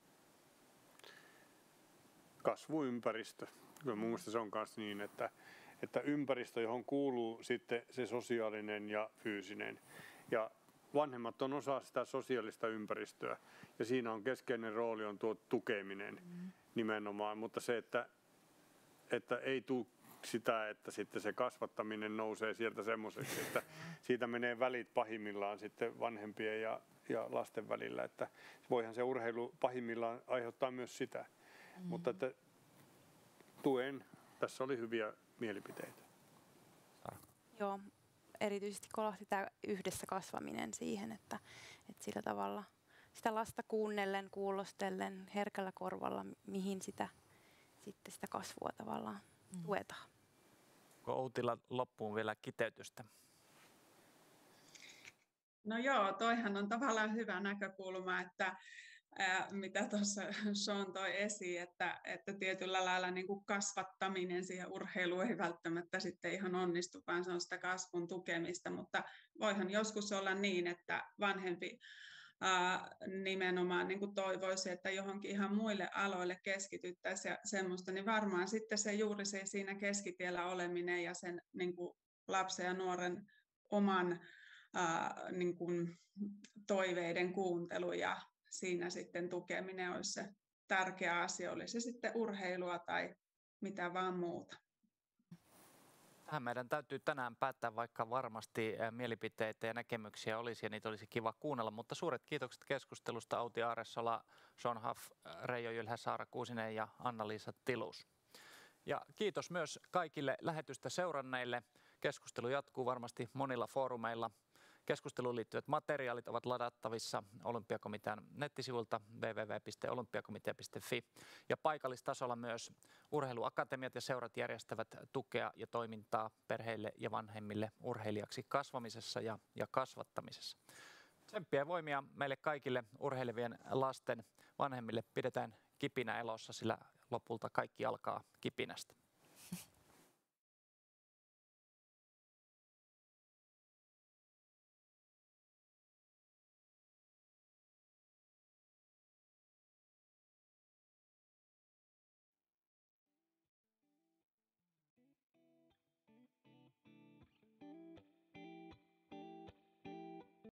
Kasvuympäristö. Kyllä mun mielestä se on myös niin, että, että ympäristö, johon kuuluu sitten se sosiaalinen ja fyysinen. Ja vanhemmat on osa sitä sosiaalista ympäristöä ja siinä on keskeinen rooli on tuo tukeminen mm. nimenomaan, mutta se, että, että ei tule sitä, että sitten se kasvattaminen nousee sieltä semmoiseksi, että siitä menee välit pahimmillaan sitten vanhempien ja, ja lasten välillä, että voihan se urheilu pahimmillaan aiheuttaa myös sitä. Mm. Mutta että tuen, tässä oli hyviä mielipiteitä. Joo, erityisesti kolahti tämä yhdessä kasvaminen siihen, että, että sillä tavalla sitä lasta kuunnellen, kuulostellen, herkällä korvalla, mihin sitä, sitten sitä kasvua tavallaan mm. tuetaan. Onko Outila loppuun vielä kiteytystä? No joo, toihan on tavallaan hyvä näkökulma, että Ää, mitä tuossa Sean toi esiin, että, että tietyllä lailla niin kuin kasvattaminen siihen urheiluun ei välttämättä sitten ihan onnistu, vaan se on sitä kasvun tukemista, mutta voihan joskus olla niin, että vanhempi ää, nimenomaan niin kuin toivoisi, että johonkin ihan muille aloille keskityttäisiin ja semmoista, niin varmaan sitten se juuri se siinä keskitiellä oleminen ja sen niin kuin lapsen ja nuoren oman ää, niin kuin toiveiden kuuntelu ja siinä sitten tukeminen olisi se tärkeä asia, oli se sitten urheilua tai mitä vaan muuta. Tähän meidän täytyy tänään päättää, vaikka varmasti mielipiteitä ja näkemyksiä olisi ja niitä olisi kiva kuunnella, mutta suuret kiitokset keskustelusta Outi Aaresola, Sean Huff, Reijo Jylhä, Saara Kuusinen ja Anna-Liisa Tilus. Ja kiitos myös kaikille lähetystä seuranneille. Keskustelu jatkuu varmasti monilla foorumeilla. Keskusteluun liittyvät materiaalit ovat ladattavissa Olympiakomitean nettisivuilta double-u double-u double-u piste olympiakomitea piste fi. Ja paikallistasolla myös urheiluakatemiat ja seurat järjestävät tukea ja toimintaa perheille ja vanhemmille urheilijaksi kasvamisessa ja, ja kasvattamisessa. Tsemppiä ja voimia meille kaikille urheilevien lasten vanhemmille. Pidetään kipinä elossa, sillä lopulta kaikki alkaa kipinästä.